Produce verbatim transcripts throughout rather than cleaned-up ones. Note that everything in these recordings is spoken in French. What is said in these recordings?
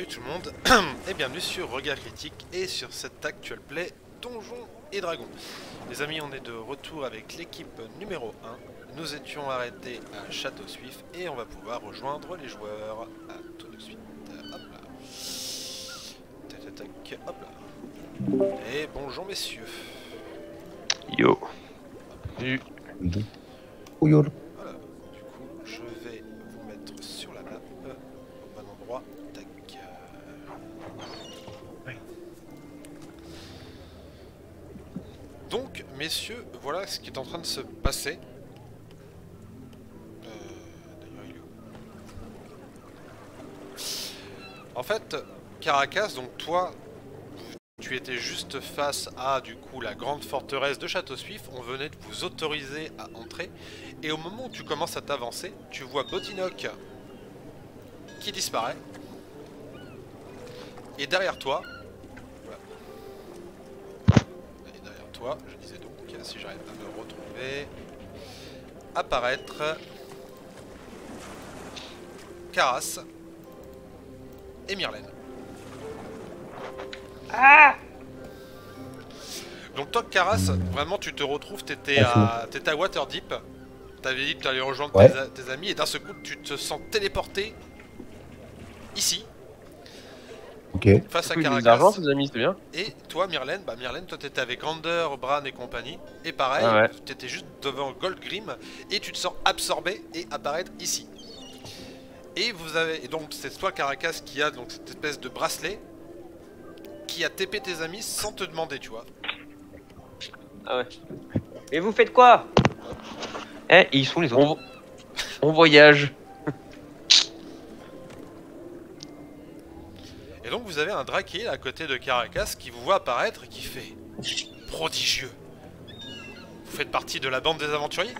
salut tout le monde, et bienvenue sur Regard Critique et sur cette actuelle play Donjons et Dragons. Les amis, on est de retour avec l'équipe numéro un. Nous étions arrêtés à Château-Suif et on va pouvoir rejoindre les joueurs. À tout de suite. Hop là. Tac tac tac, hop là. Et bonjour messieurs. Yo. Salut. Yo. Voilà. Du coup, je vais vous mettre sur la map au bon endroit. Tac. Oui. Donc, messieurs, voilà ce qui est en train de se passer. Euh, D'ailleurs, il est où? En fait, Caracas, donc toi, tu étais juste face à, du coup, la grande forteresse de Château-Suif. On venait de vous autoriser à entrer. Et au moment où tu commences à t'avancer, tu vois Bottinock qui disparaît. Et derrière toi... Voilà. Et derrière toi, je disais donc, si j'arrive à me retrouver... Apparaître... Caras et Myrlène. Ah. Donc toi, Caras, vraiment tu te retrouves, t'étais à, t'étais à Waterdeep. T'avais dit que tu allais rejoindre Ouais. tes, tes amis et d'un seul coup tu te sens téléporté ici, Ok. face à Du coup, ils ont de l'argent, Caracas. ses amis, c'est bien. Et toi, Myrlène, bah Myrlène, toi t'étais avec Gander, Bran et compagnie. Et pareil, Ah ouais. t'étais juste devant Goldgrim et tu te sens absorbé et apparaître ici. Et vous avez, et donc c'est toi, Caracas, qui a donc cette espèce de bracelet qui a T P tes amis sans te demander, tu vois. Ah ouais. Et vous faites quoi? Eh, ils sont les autres. On, on voyage. Et donc vous avez un Drakiel à côté de Caracas qui vous voit apparaître et qui fait prodigieux. Vous faites partie de la bande des aventuriers?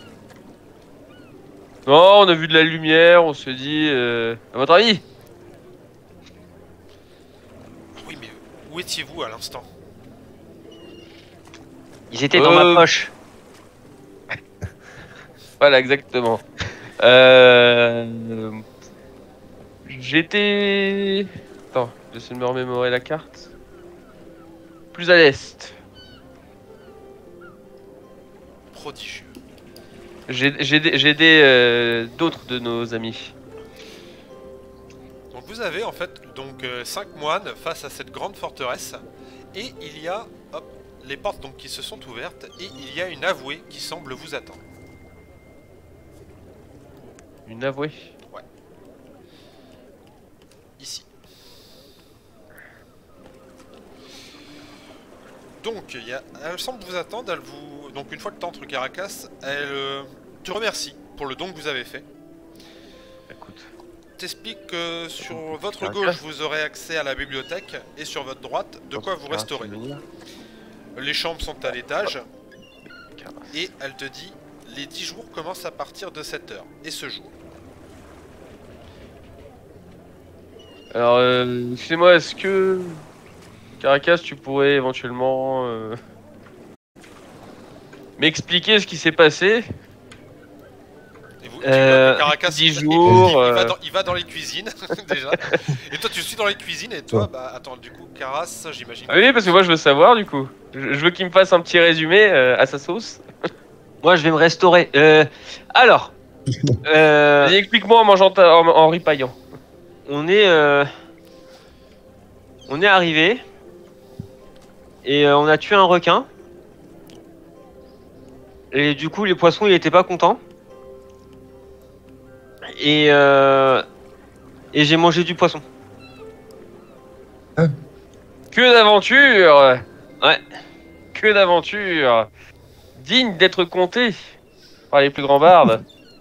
Non, on a vu de la lumière, on se dit... Euh... À votre avis? Oui, mais où étiez-vous à l'instant? Ils étaient dans Euh. ma poche. Voilà, exactement. Euh... J'étais... Attends, j'essaie de me remémorer la carte. Plus à l'est. Prodigieux. J'ai j'ai aidé j'ai aidé, euh, d'autres de nos amis. Donc vous avez en fait donc euh, cinq moines face à cette grande forteresse et il y a hop, les portes donc qui se sont ouvertes et il y a une avouée qui semble vous attendre. Une avouée. Ici. Donc il y a, elle semble vous attendre, elle vous donc une fois que tu entres Caracas, elle euh, te remercie pour le don que vous avez fait. Écoute. T'explique que sur votre Caracas. gauche vous aurez accès à la bibliothèque et sur votre droite de quoi vous restaurez. Les chambres sont à l'étage et elle te dit les dix jours commencent à partir de cette heure et ce jour. Alors, euh, excusez-moi, est-ce que... Caracas, tu pourrais éventuellement... Euh... m'expliquer ce qui s'est passé? Et vous, Euh, tu vois que Caracas, dix il- jours, il, il, euh. va dans, il va dans les cuisines déjà. Et toi tu suis dans les cuisines et toi bah attends du coup Caras j'imagine. Ah oui, parce que moi je veux savoir du coup. Je, je veux qu'il me fasse un petit résumé euh, à sa sauce. Moi, je vais me restaurer. Euh, alors, euh, Vas-y, explique-moi en mangeant ta- en, en ripaillant. on est, euh, on est arrivé et euh, on a tué un requin. Et du coup, les poissons, ils étaient pas contents. Et euh, et j'ai mangé du poisson. Que d'aventure! Ouais. Que d'aventure! Digne d'être conté par les plus grands bardes.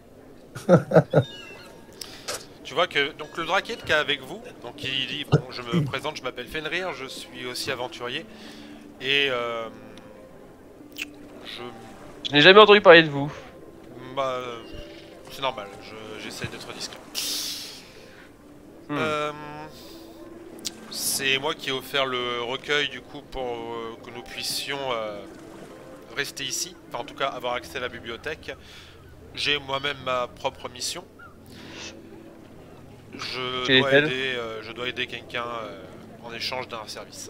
Tu vois que donc le Drakiel qui est avec vous, donc il dit bon je me présente, je m'appelle Fenrir, je suis aussi aventurier et euh, je Je n'ai jamais entendu parler de vous. bah c'est normal, je- j'essaie d'être discret. Hmm. Euh, c'est moi qui ai offert le recueil du coup pour euh, que nous puissions euh, rester ici, enfin en tout cas avoir accès à la bibliothèque. J'ai moi-même ma propre mission. Je Quel dois est-elle aider, euh, je dois aider quelqu'un euh, en échange d'un service.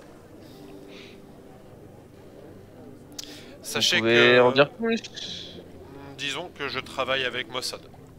Sachez Vous pouvez que, en dire plus? disons que je travaille avec Mossad.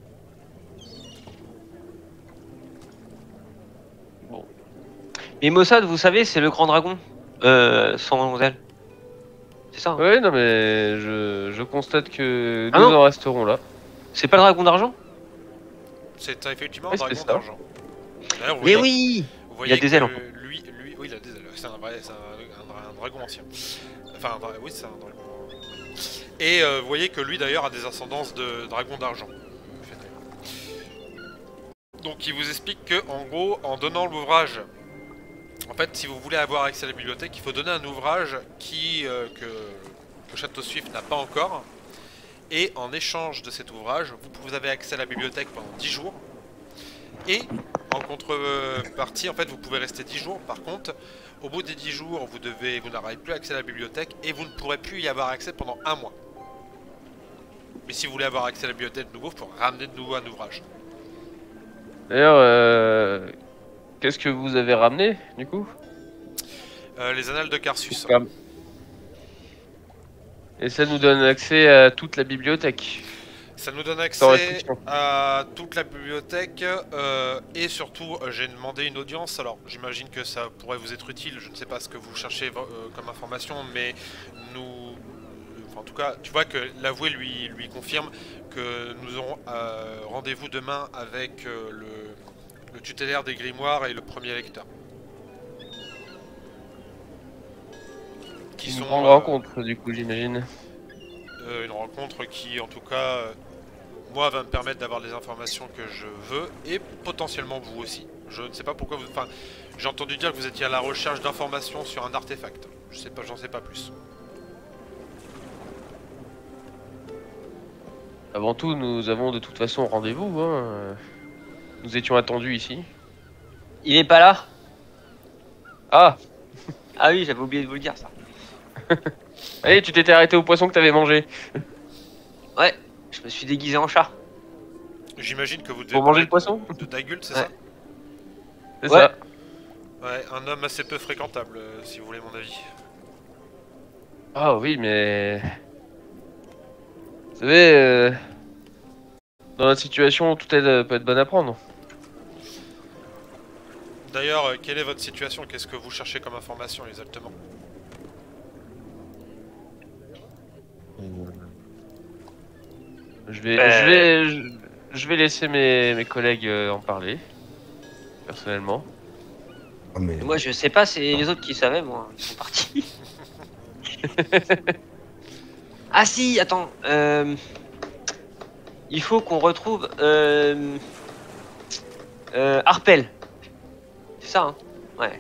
Bon. Mais Mossad, vous savez, c'est le grand dragon. Euh, sans ailes. C'est ça, hein. Oui, non mais je, je constate que Ah nous non. en resterons là. C'est pas le dragon d'argent? C'est effectivement Oui, un dragon c'est ça. d'argent. D'ailleurs, vous Mais voyez, oui. vous voyez Il a des que ailes encore. lui, lui, oui, il a des ailes. C'est un vrai, c'est un, un- un dragon ancien. Enfin, un dra- oui, c'est un dragon. Et euh, vous voyez que lui d'ailleurs a des ascendances de dragon d'argent. Donc il vous explique que en gros, en donnant l'ouvrage, en fait, si vous voulez avoir accès à la bibliothèque, il faut donner un ouvrage qui euh, que, que Château Swift n'a pas encore. Et en échange de cet ouvrage, vous, vous avez accès à la bibliothèque pendant dix jours. Et en contrepartie, en fait, vous pouvez rester dix jours. Par contre, au bout des dix jours, vous devez, vous n'aurez plus accès à la bibliothèque et vous ne pourrez plus y avoir accès pendant un mois. Mais si vous voulez avoir accès à la bibliothèque de nouveau, il faut ramener de nouveau un ouvrage. D'ailleurs, euh, qu'est-ce que vous avez ramené du coup? Euh, les annales de Carsus. Et ça nous donne accès à toute la bibliothèque. Ça nous donne Sans accès restriction. à toute la bibliothèque euh, et surtout euh, j'ai demandé une audience. Alors j'imagine que ça pourrait vous être utile, je ne sais pas ce que vous cherchez euh, comme information, mais nous... Enfin, en tout cas, tu vois que l'avoué lui, lui confirme que nous aurons euh, rendez-vous demain avec euh, le, le tutélaire des grimoires et le premier lecteur. Qui Une sont, grande euh, rencontre du coup, j'imagine. Euh, une rencontre qui, en tout cas, euh, moi, va me permettre d'avoir les informations que je veux, et potentiellement vous aussi. Je ne sais pas pourquoi vous... Enfin, j'ai entendu dire que vous étiez à la recherche d'informations sur un artefact. Je sais pas, j'en sais pas plus. Avant tout, nous avons de toute façon rendez-vous. Hein. Nous étions attendus ici. Il est pas là? Ah! Ah oui, j'avais oublié de vous le dire ça. Allez, tu t'étais arrêté au poisson que t'avais mangé. Ouais, je me suis déguisé en chat. J'imagine que vous devez Pour manger parler le poisson? de, de Dagult, c'est Ouais. ça? C'est Ouais. ça. Ouais, un homme assez peu fréquentable, euh, si vous voulez mon avis. Ah oui, mais... Vous savez, euh, dans la situation, toute aide euh, peut être bonne à prendre. D'ailleurs, euh, quelle est votre situation? Qu'est-ce que vous cherchez comme information exactement? Je vais, Euh. je vais, je, je vais laisser mes, mes collègues euh, en parler, personnellement. Ah, mais... Et moi, je sais pas, c'est les autres qui savaient, moi. Ils sont partis. Ah si, attends. Euh... Il faut qu'on retrouve... Euh... Euh, Harpel. C'est ça, hein? Ouais.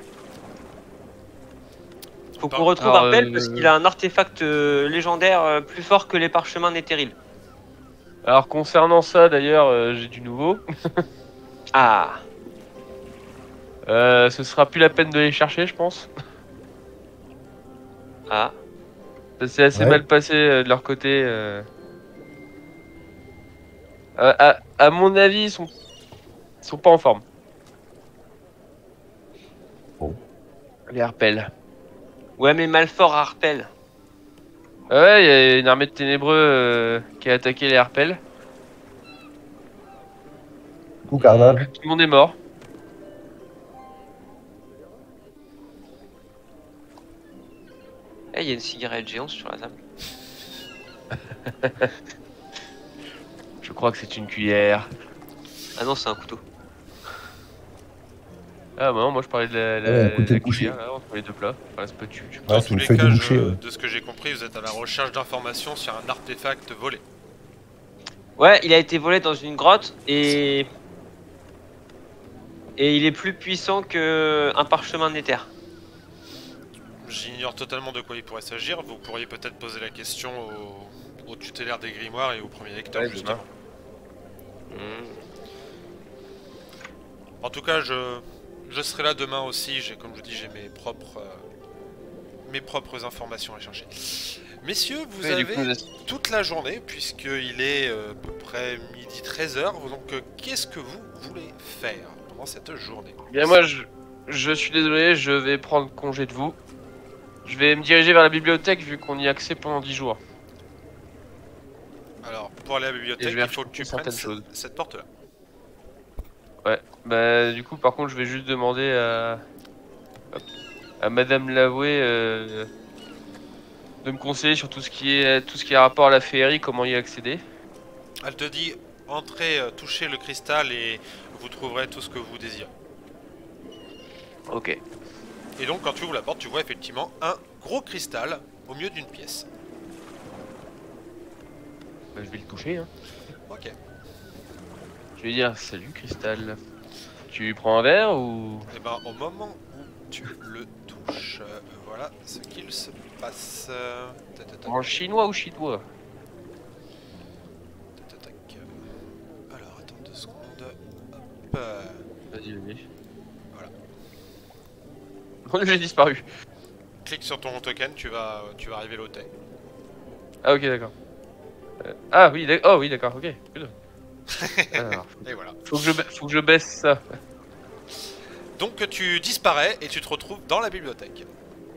Faut qu'on retrouve Alors, Harpel euh, parce qu'il a un artefact euh, légendaire euh, plus fort que les parchemins Netheril. Alors concernant ça, d'ailleurs, euh, j'ai du nouveau. Ah. Euh, ce sera plus la peine de les chercher, je pense. Ah. Ça s'est assez Ouais. mal passé euh, de leur côté. Euh... Euh, à, à mon avis, ils sont, ils sont pas en forme. Bon. Les Harpel. Ouais, mais Malfort à Harpel. Ah ouais, il y a une armée de ténébreux euh, qui a attaqué les Harpel. Coup carnage. Tout le monde est mort. Eh, il y a une cigarette géante sur la table. Je crois que c'est une cuillère. Ah non, c'est un couteau. Ah bah non, moi je parlais de la, la, Ouais, un côté la bouché. cuillère, là, entre les deux plats. Enfin, c'est pas tu, tu... Ouais, Dans c'est tous une les feuille cas, de je- boucher, ouais. de ce que j'ai compris, vous êtes à la recherche d'informations sur un artefact volé. Ouais, il a été volé dans une grotte et... Et il est plus puissant que un parchemin Nether. J'ignore totalement de quoi il pourrait s'agir. Vous pourriez peut-être poser la question au, au tutélaire des grimoires et au premier lecteur, Ouais, justement. Hmm. En tout cas, je, je serai là demain aussi. J'ai, comme je vous dis, j'ai mes propres, euh, mes propres informations à chercher. Messieurs, vous Ouais, du avez coup, nous- toute la journée, puisqu'il est euh, à peu près midi treize heures. Donc, euh, qu'est-ce que vous voulez faire? pendant cette journée. Bien, moi, je, je suis désolé, je vais prendre congé de vous. Je vais me diriger vers la bibliothèque vu qu'on y a accès pendant dix jours. Alors, pour aller à la Et bibliothèque, je vais il faut que tu prennes certaines choses. cette, cette porte-là. Ouais, bah du coup, par contre, je vais juste demander à, hop, à Madame Lavoué euh, de me conseiller sur tout ce qui est tout ce qui a rapport à la féerie, comment y accéder. Elle te dit, entrez, euh, touchez le cristal et vous trouverez tout ce que vous désirez. Ok. Et donc, quand tu ouvres la porte, tu vois effectivement un gros cristal au milieu d'une pièce. Bah, je vais le toucher. Hein. Ok. Je vais dire salut Cristal. Tu prends un verre ou... Et ben, au moment où tu le touches, euh, voilà ce qu'il se passe. Euh, tac, tac, tac, En chinois ou chinois? tac, tac, tac. Alors, attends deux secondes. Hop. euh, Vas-y, vas-y. Voilà. J'ai disparu. Clique sur ton token, tu vas, tu vas arriver à l'hôtel. Ah ok, d'accord. Euh, ah oui, d'accord. Oh oui, d'accord, ok. Putain. Alors, Et voilà. faut que je, ba- faut que je baisse ça. Donc tu disparais et tu te retrouves dans la bibliothèque.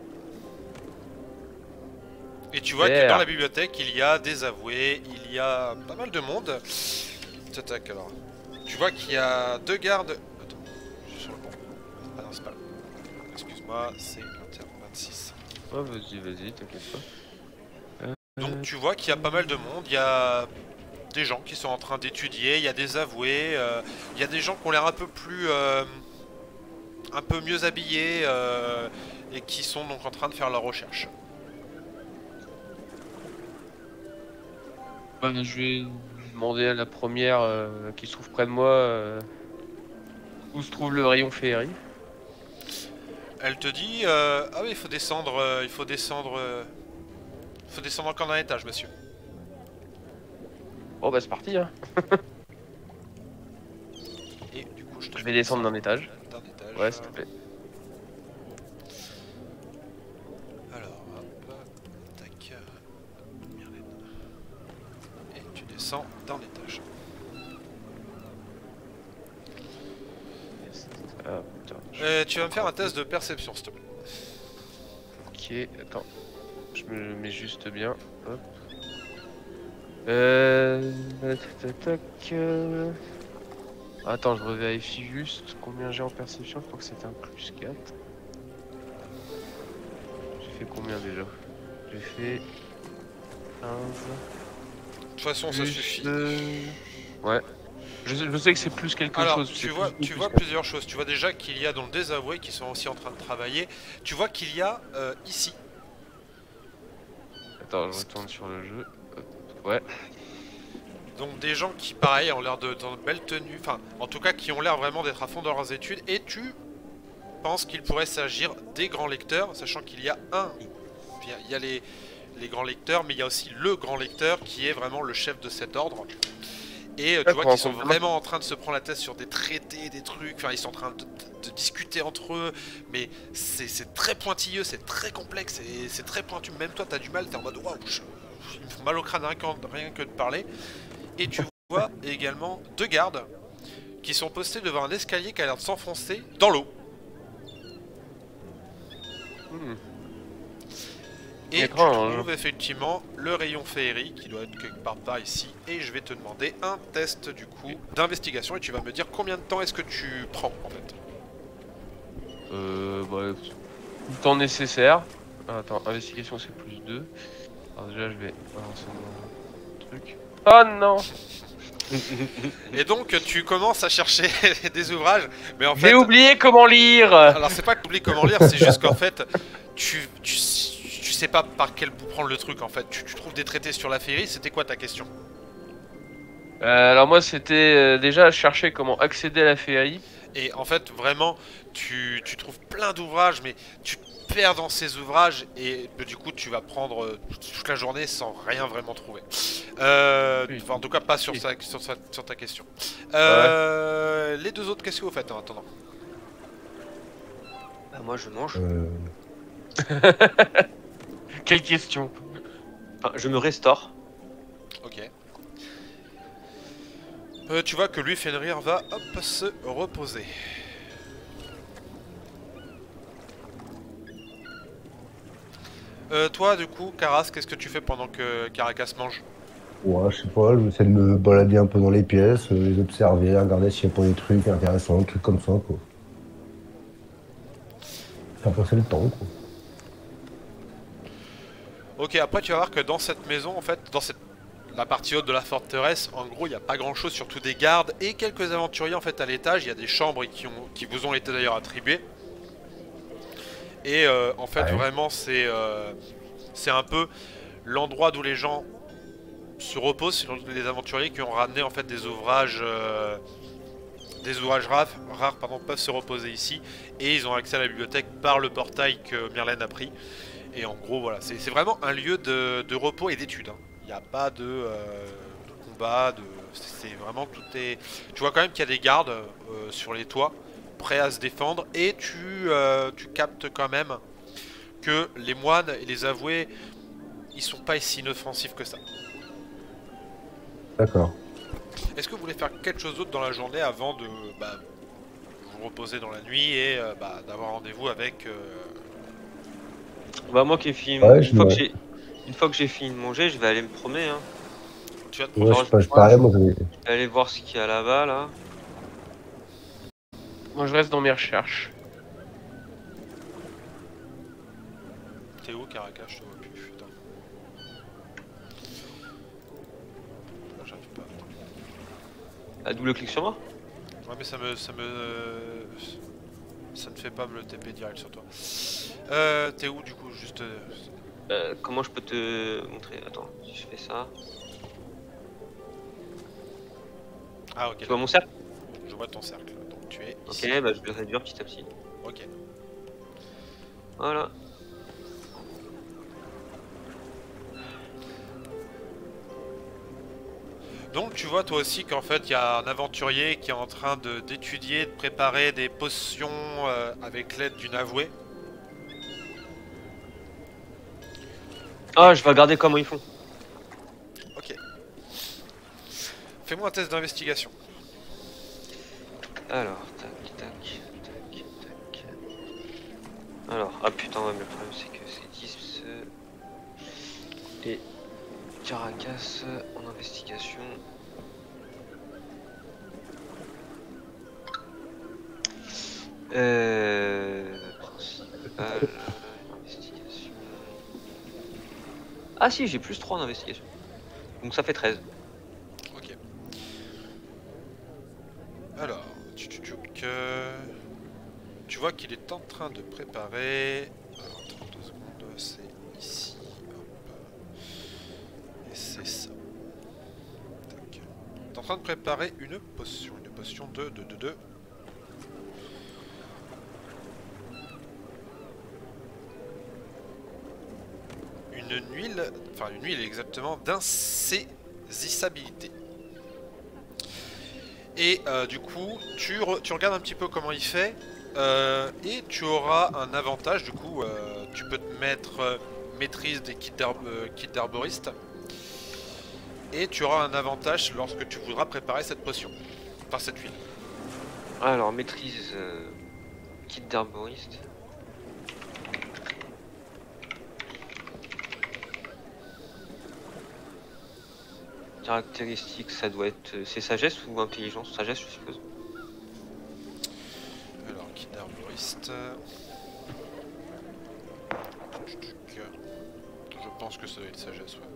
Et tu vois que Super. dans la bibliothèque, il y a des avoués, il y a pas mal de monde. Tac, tac, alors. Tu vois qu'il y a deux gardes. Attends, je suis sur le bon. Ah non, c'est pas là. Excuse-moi, c'est vingt et un vingt-six. Oh, vas-y, vas-y, t'inquiète pas. Euh, Donc tu vois qu'il y a pas mal de monde, il y a des gens qui sont en train d'étudier, il y a des avoués, euh, il y a des gens qui ont l'air un peu plus... euh, un peu mieux habillés euh, et qui sont donc en train de faire leurs recherches. bah, je vais demander à la première euh, qui se trouve près de moi euh, où se trouve le rayon féerie. Elle te dit euh, ah oui, il faut descendre, euh, il faut descendre, euh, il faut descendre encore d'un étage, monsieur. Bon bah c'est parti hein. Et du coup, je te Je vais descendre d'un étage. D'un étage. Ouais, s'il te plaît. Alors, hop, tac, euh, Myrlène. Et tu descends d'un étage. Ah, putain, je- Euh, tu vas me faire un test de perception, s'il te plaît. Ok, attends. Je me mets juste bien. Hop. Euh... Tac, tac, tac, euh... Attends, je revérifie juste combien j'ai en perception. Je crois que c'était un plus quatre. J'ai fait combien déjà? J'ai fait quinze. De toute façon, ça Plus, suffit. euh, Ouais. Je, sais- je sais que c'est plus quelque Alors, chose. tu c'est vois, plus- tu plus vois quatre. plusieurs choses. Tu vois déjà qu'il y a donc des avoués qui sont aussi en train de travailler. Tu vois qu'il y a euh, ici. Attends, je retourne sur le jeu. Hop, ouais. Donc des gens qui, pareil, ont l'air de dans de belles tenues. Enfin, en tout cas, qui ont l'air vraiment d'être à fond dans leurs études. Et tu penses qu'il pourrait s'agir des grands lecteurs, sachant qu'il y a un. Il y a, il y a les, les grands lecteurs, mais il y a aussi le grand lecteur qui est vraiment le chef de cet ordre. Et euh, tu vois D'accord, qu'ils sont donc, vraiment en train de se prendre la tête sur des traités, des trucs. Enfin, ils sont en train de, de- de discuter entre eux. Mais c'est c'est très pointilleux, c'est très complexe et c'est très pointu. Même toi, t'as du mal, t'es en mode waouh, je- il me fait mal au crâne rien, qu'en- rien que de parler. Et tu vois également deux gardes qui sont postés devant un escalier qui a l'air de s'enfoncer dans l'eau. Hmm. Et tu Étrange. trouves effectivement le rayon féerie qui doit être quelque part par ici. Et je vais te demander un test du coup d'investigation et tu vas me dire combien de temps est-ce que tu prends en fait. Euh, bah, tout le temps nécessaire. Ah, attends, investigation c'est plus deux. Alors déjà je vais balancer mon truc. Oh non. Et donc tu commences à chercher des ouvrages, mais en fait... J'ai oublié comment lire. Alors c'est pas que tu oublies comment lire, c'est juste qu'en fait, tu, tu, tu sais pas par quel bout prendre le truc en fait. Tu, tu trouves des traités sur la féerie, c'était quoi ta question? Euh, alors moi c'était euh, déjà chercher comment accéder à la féerie. Et en fait, vraiment, tu, tu trouves plein d'ouvrages, mais tu te perds dans ces ouvrages et euh, du coup, tu vas prendre euh, toute la journée sans rien vraiment trouver. Euh, Oui. enfin, en tout cas, pas sur, Oui. sa- sur, sa- sur ta question. Euh, Les deux autres, qu'est-ce que vous faites en attendant? Bah, moi je mange. Euh, Quelle question. Enfin, je me restaure. Ok. Euh, tu vois que lui, Fenrir, va hop, se reposer. Euh, toi, du coup, Karas, qu'est-ce que tu fais pendant que Caracas mange? Ouais, je sais pas, je vais essayer de me balader un peu dans les pièces, euh, les observer, regarder s'il n'y a pas des trucs intéressants, des trucs comme ça, quoi. Faire passer le temps, quoi. Ok, après, tu vas voir que dans cette maison, en fait, dans cette... la partie haute de la forteresse, en gros, il n'y a pas grand-chose, surtout des gardes et quelques aventuriers, en fait, à l'étage. Il y a des chambres qui, ont... qui vous ont été d'ailleurs attribuées. Et euh, en fait, Ouais. vraiment, c'est euh, c'est un peu l'endroit d'où les gens se reposent, c'est les aventuriers qui ont ramené en fait des ouvrages, euh, des ouvrages rares, rares pardon, peuvent se reposer ici, et ils ont accès à la bibliothèque par le portail que Myrlène a pris. Et en gros, voilà, c'est c'est vraiment un lieu de, de repos et d'études. Hein. Il n'y a pas de, euh, de combat, de, c'est vraiment tout est. Tu vois quand même qu'il y a des gardes euh, sur les toits, prêts à se défendre, et tu, euh, tu captes quand même que les moines et les avoués, ils sont pas si inoffensifs que ça. D'accord. Est-ce que vous voulez faire quelque chose d'autre dans la journée avant de bah, vous reposer dans la nuit et euh, bah, d'avoir rendez-vous avec... Euh... Bah moi qui ai fini, Ouais, une je fois que me... j'ai, une fois que j'ai fini de manger, je vais aller me promener. Hein. Tu vas te Ouais, promener. je Genre, sais pas, je moi, pareil, je moi, j'avais- vais aller voir ce qu'il y a là-bas là. Moi je reste dans mes recherches. T'es où, Caracas? Je te vois plus, putain. Ah, j'arrive pas. À double clic sur moi. Ouais, mais ça me... ça me... ça ne fait pas me le T P direct sur toi. Euh, t'es où, du coup? Juste... euh, Euh, comment je peux te montrer? Attends, si je fais ça. Ah, ok. Tu vois mon cercle? Je vois ton cercle. Donc tu es Ok, ici. bah je vais le réduire petit à petit. Ok. Voilà. Donc tu vois toi aussi qu'en fait il y a un aventurier qui est en train de d'étudier, de préparer des potions euh, avec l'aide d'une avouée. Ah, je vais regarder comment ils font. Ok. Fais-moi un test d'investigation. Alors, tac, tac, tac, tac. Alors, ah putain, ouais, mais le problème c'est que c'est dix euh, et Caracas en investigation. Euh. Principal. Investigation. Ah si, j'ai plus trois en investigation. Donc ça fait treize. Ok. Alors, tu, tu, tu, que... tu vois qu'il est en train de préparer... Alors, trente-deux secondes, c'est ici. Hop. Et c'est ça. Tac. T'es en train de préparer une potion. Une potion de... de, de, de... Une huile... Enfin, une huile exactement d'insaisissabilité. Et euh, du coup, tu, re, tu regardes un petit peu comment il fait. Euh, et tu auras un avantage. Du coup, euh, tu peux te mettre euh, maîtrise des kits d'herboriste. Et tu auras un avantage lorsque tu voudras préparer cette potion. Enfin, cette huile. Alors, maîtrise euh, kit d'herboriste. Caractéristiques, ça doit être... C'est sagesse ou intelligence? Sagesse, je suppose. Alors, kit d'herboriste... Je pense que ça doit être sagesse, ouais.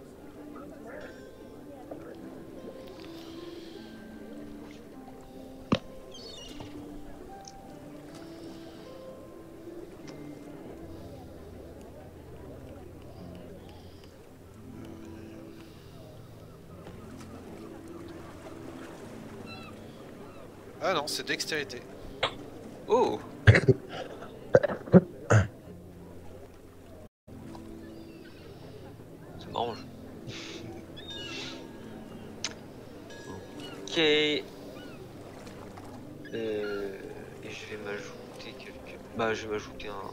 Ah non, c'est dextérité. Oh! Ça m'arrange. Ok. Euh... Et je vais m'ajouter quelques... Bah, je vais m'ajouter un...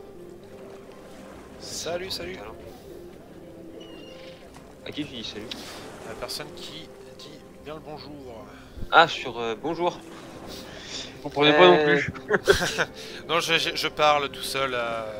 Salut, salut. À qui tu dis salut? La personne qui dit bien le bonjour. Ah, sur euh, bonjour. Vous comprenez pas non Euh, plus. Non, je, je- je parle tout seul. euh.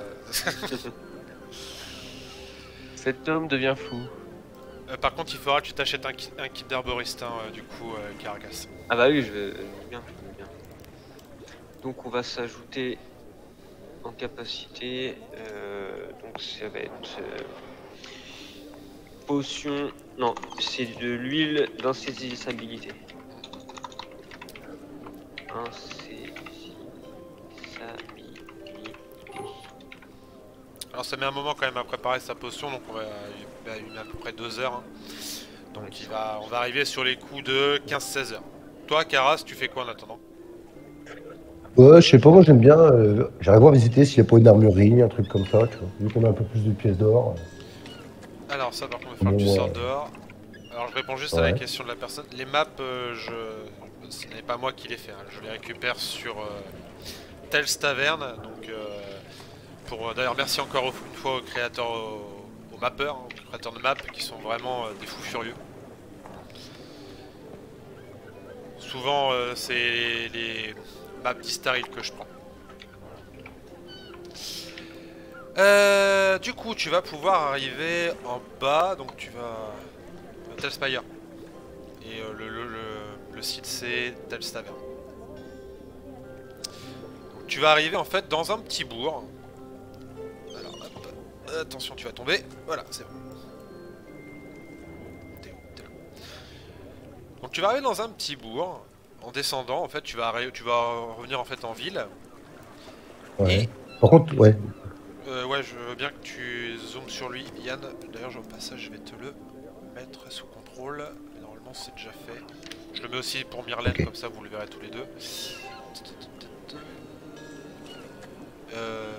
Cet homme devient fou. Euh, par contre, il faudra que tu t'achètes un, ki- un kit d'herboriste, hein, euh, du coup, euh, Caracas. Ah bah oui, je veux, je veux bien, je veux bien. Donc on va s'ajouter en capacité. euh, donc ça va être euh, potion. Non, c'est de l'huile d'insaisissabilité. Insaisissabilité. Alors, ça met un moment quand même à préparer sa potion, donc on va il va une à peu près deux heures. hein. Donc, Ouais, il va, on va arriver sur les coups de quinze seize heures. Toi, Caras, tu fais quoi en attendant? Ouais, je sais pas, moi j'aime bien. Euh, J'aimerais voir visiter s'il n'y a pas une armurerie, un truc comme ça, tu vois. Vu qu'on a un peu plus de pièces d'or. Alors, ça, par contre, il va falloir que tu Bon, sortes ouais. dehors. Alors, je réponds juste à la Ouais. question de la personne. Les maps, euh, je... ce n'est pas moi qui les fais. hein. Je les récupère sur euh, Tell's Tavern. Donc, euh, pour d'ailleurs, merci encore une fois aux créateurs, aux, aux mappeurs, hein, aux créateurs de maps qui sont vraiment euh, des fous furieux. Souvent, euh, c'est les maps d'Istaril que je prends. Euh, du coup, tu vas pouvoir arriver en bas, donc tu vas... Telspire. Et euh, le, le, le, le site c'est Tell's Tavern. Donc tu vas arriver en fait dans un petit bourg. Alors hop, attention tu vas tomber. Voilà, c'est bon. T'es où? T'es là. Donc tu vas arriver dans un petit bourg. En descendant en fait tu vas, arri- tu vas revenir en fait en ville. Ouais. Et Par contre, ouais. euh, ouais je veux bien que tu zoomes sur lui Yann. D'ailleurs au passage je vais te le mettre sous contrôle. Mais normalement c'est déjà fait. Je le mets aussi pour Myrlène, Ok. comme ça vous le verrez tous les deux. Euh...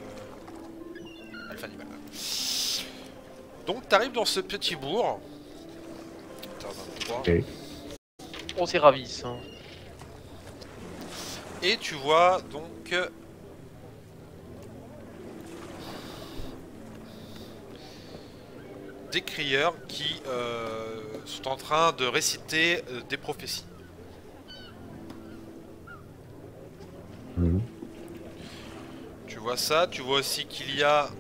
Alpha Animal. Donc t'arrives dans ce petit bourg. vingt-trois. Ok. On s'est ravis. Hein. Et tu vois donc euh, des crieurs qui euh, sont en train de réciter euh, des prophéties. Mhm. Tu vois ça, tu vois aussi qu'il y a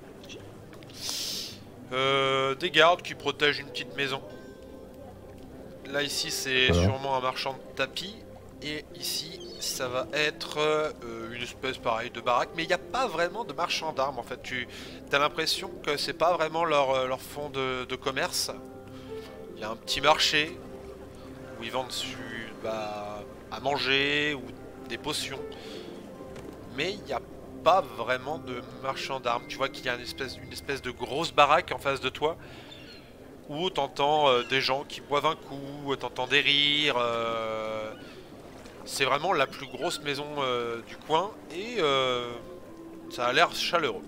euh, des gardes qui protègent une petite maison. Là ici c'est Voilà. sûrement un marchand de tapis. Et ici ça va être euh, une espèce pareil de baraque. Mais il n'y a pas vraiment de marchand d'armes en fait. Tu as l'impression que c'est pas vraiment leur, euh, leur fond de, de commerce. Il y a un petit marché où ils vendent su, bah, à manger ou des potions. Mais il n'y a pas vraiment de marchand d'armes. Tu vois qu'il y a une espèce, une espèce de grosse baraque en face de toi où t'entends euh, des gens qui boivent un coup, t'entends des rires. Euh... C'est vraiment la plus grosse maison euh, du coin et euh, ça a l'air chaleureux.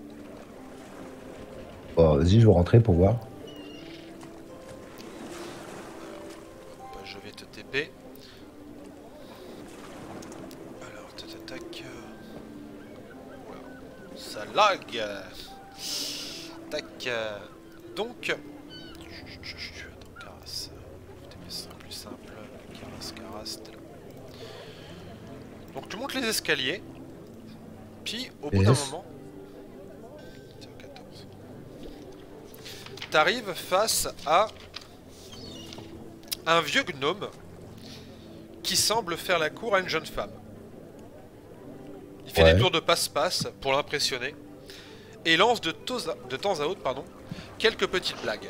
Bon, vas-y, je vais rentrer pour voir. Hop, je vais te T P. Alors, tac tac tac. Wow. Ça lag. Tac. Donc. Attends, Caras. T P ce sera plus simple. Caras, Caras, t'es là. Donc tu montes les escaliers. Puis au bout d'un Yes. moment. Tiens, quatorze. T'arrives face à un vieux gnome qui semble faire la cour à une jeune femme. Il fait Ouais. des tours de passe-passe pour l'impressionner et lance de, tos- de temps à autre pardon, quelques petites blagues.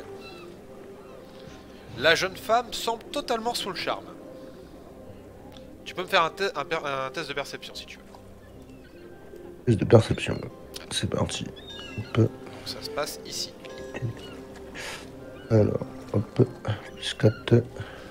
La jeune femme semble totalement sous le charme. Tu peux me faire un, te- un per- un test de perception si tu veux. Plus de perception. C'est parti. Hop. Donc ça se passe ici. Alors, hop. Plus quatre.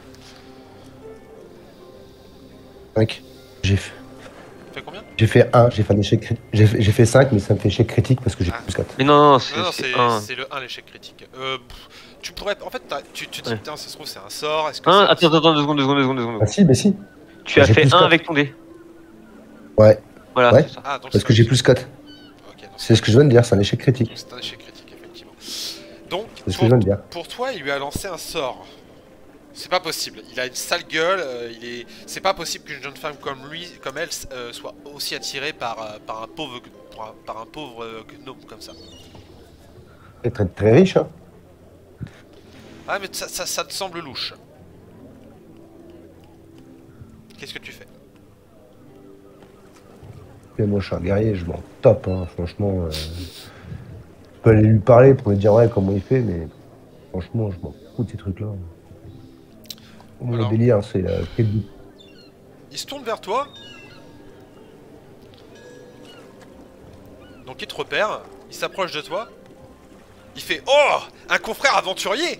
cinq. J'ai fait. Tu fais combien? J'ai fait un, j'ai fait un échec critique. J'ai fait, j'ai fait cinq, mais ça me fait échec critique parce que j'ai Ah. plus quatre. Mais non, non, c'est Non, non, c'est c'est un. c'est le un l'échec critique. Euh, pff, tu pourrais. En fait, t'as- tu, tu dis, Ouais. putain, ça se trouve, c'est un sort. Est-ce que Un, c'est- attends, attends, deux secondes, deux secondes, deux secondes, deux secondes. Ah si, mais si. Tu as j'ai fait plus un quatre. avec ton dé. Ouais, Voilà, Ouais. c'est ça. Ah, donc parce c'est que un- j'ai plus quatre. Ok, donc C'est ce que je viens de dire, c'est un échec critique. donc c'est un échec critique, effectivement. Donc, C'est ce que pour, je viens de dire. pour toi, il lui a lancé un sort. C'est pas possible. Il a une sale gueule. Euh, il est. C'est pas possible qu'une jeune femme comme lui, comme elle, euh, soit aussi attirée par euh, par un pauvre par un, par un pauvre euh, gnome comme ça. Il est très, très riche, hein. Ah mais ça, ça, ça te semble louche. Qu'est-ce que tu fais? Et moi, je suis un guerrier, je m'en tape, hein, franchement. Euh... Je peux aller lui parler pour lui dire ouais comment il fait, mais franchement, je m'en fous de ces trucs-là. Mon Alors. délire, c'est la quête du- Il se tourne vers toi. Donc il te repère, il s'approche de toi. Il fait oh, un confrère aventurier.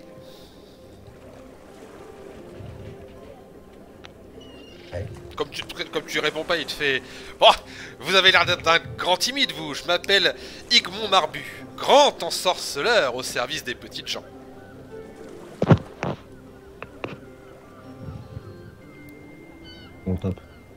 Ouais. Comme tu, comme tu réponds pas, il te fait oh, vous avez l'air d'être un grand timide, vous. Je m'appelle Igmont Marbu, grand ensorceleur au service des petites gens. Mon top.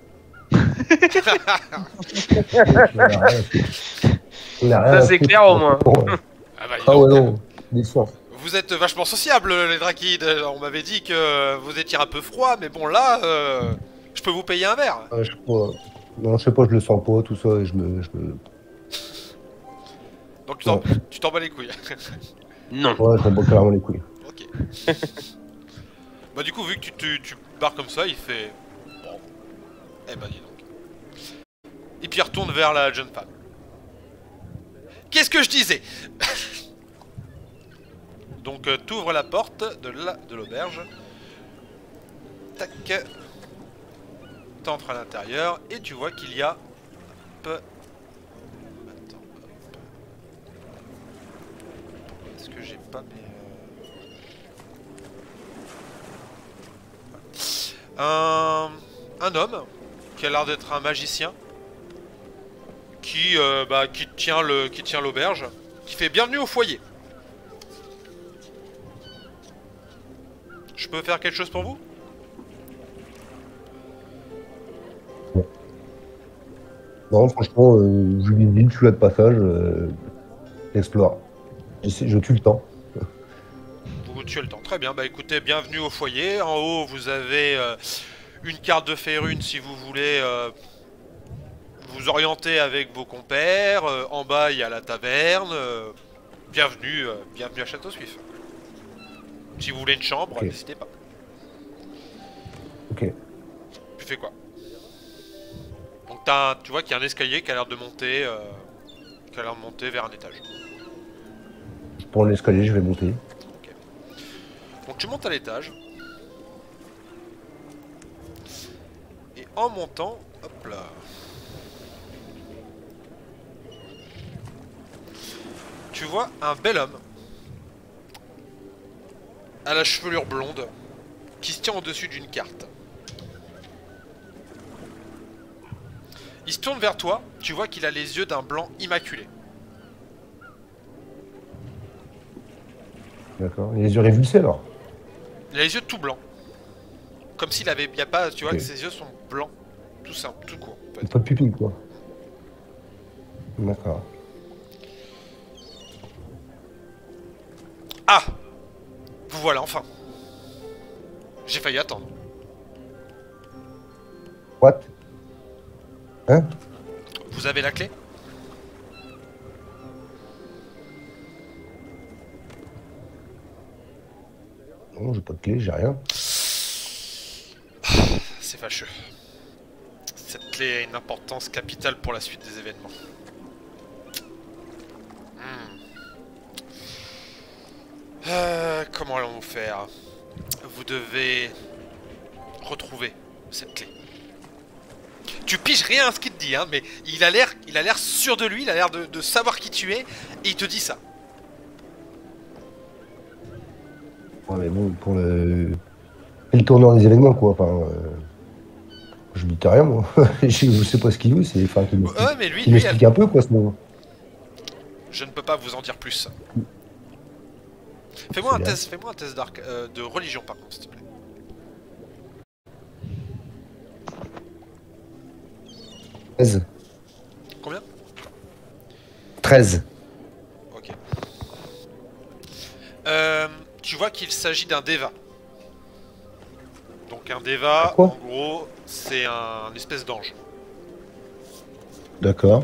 Ça c'est clair au moins. Ah bah, dis Ah donc. ouais, non, des soins. Vous êtes vachement sociables, les Drakides. On m'avait dit que vous étiez un peu froid, mais bon là, euh, je peux vous payer un verre. Ah, je sais pas. Non, je sais pas, je le sens pas, tout ça, et je me. Je me... Donc tu t'en Ouais. tu t'en bats les couilles. Non. Ouais, je m'en bats clairement les couilles. Ok. Bah du coup, vu que tu, tu, tu barres comme ça, il fait... Bon. Eh bah dis donc. Et puis il retourne vers la jeune femme. Qu'est-ce que je disais? Donc euh, t'ouvres la porte de la de l'auberge. Tac. T'entres à l'intérieur et tu vois qu'il y a... Hop. Attends, hop. Est-ce que j'ai pas mes... euh, Un... un homme qui a l'air d'être un magicien qui, euh, bah, qui tient le, qui tient l'auberge, qui fait bienvenue au foyer. Je peux faire quelque chose pour vous? Non, franchement, euh, je lui dis, je suis là de passage, euh, j'explore. J'essaie- Je tue le temps. Vous tuez le temps. Très bien. Bah écoutez, bienvenue au foyer. En haut, vous avez euh, une carte de Faerûn si vous voulez euh, vous orienter avec vos compères. Euh, en bas, il y a la taverne. Euh, bienvenue, euh, bienvenue à Château-Suif. Si vous voulez une chambre, Ok. n'hésitez pas. Ok. Tu fais quoi? Donc t'as un- tu vois qu'il y a un escalier qui a l'air de monter, euh, qui a l'air de monter vers un étage. Je prends l'escalier, je vais monter. Donc tu montes à l'étage. Et en montant, hop là. Tu vois un bel homme à la chevelure blonde qui se tient au-dessus d'une carte. Il se tourne vers toi, tu vois qu'il a les yeux d'un blanc immaculé. D'accord. Il a les yeux révulsés alors. Il a les yeux tout blancs. Comme s'il avait, y a pas, tu vois Ok. que ses yeux sont blancs. Tout simple, tout court. en fait. Pas de pupille, quoi. D'accord. Ah! Vous voilà enfin. J'ai failli attendre. What? Hein? Vous avez la clé? Non, j'ai pas de clé, j'ai rien. C'est fâcheux. Cette clé a une importance capitale pour la suite des événements. Hmm. Euh, comment allons-nous faire? Vous devez retrouver cette clé. Tu piges rien à ce qu'il te dit, hein, mais il a l'air, il a l'air sûr de lui, il a l'air de, de savoir qui tu es, et il te dit ça. Ouais, mais bon, pour le. C'est le tourneur des événements, quoi. Enfin. Euh... Je lui dis rien, moi. Je sais pas ce qu'il veut, c'est. Enfin, qu'il m'explique- Ouais, mais lui, qu'il lui, m'explique un peu, quoi, ce moment. je ne peux pas vous en dire plus. Fais-moi un C'est bien. test, fais-moi un test d'arc, euh, de religion par contre, s'il te plaît. treize. Combien? treize. Ok. Euh, tu vois qu'il s'agit d'un Deva. Donc un Deva, Quoi en gros, c'est un une espèce d'ange. D'accord.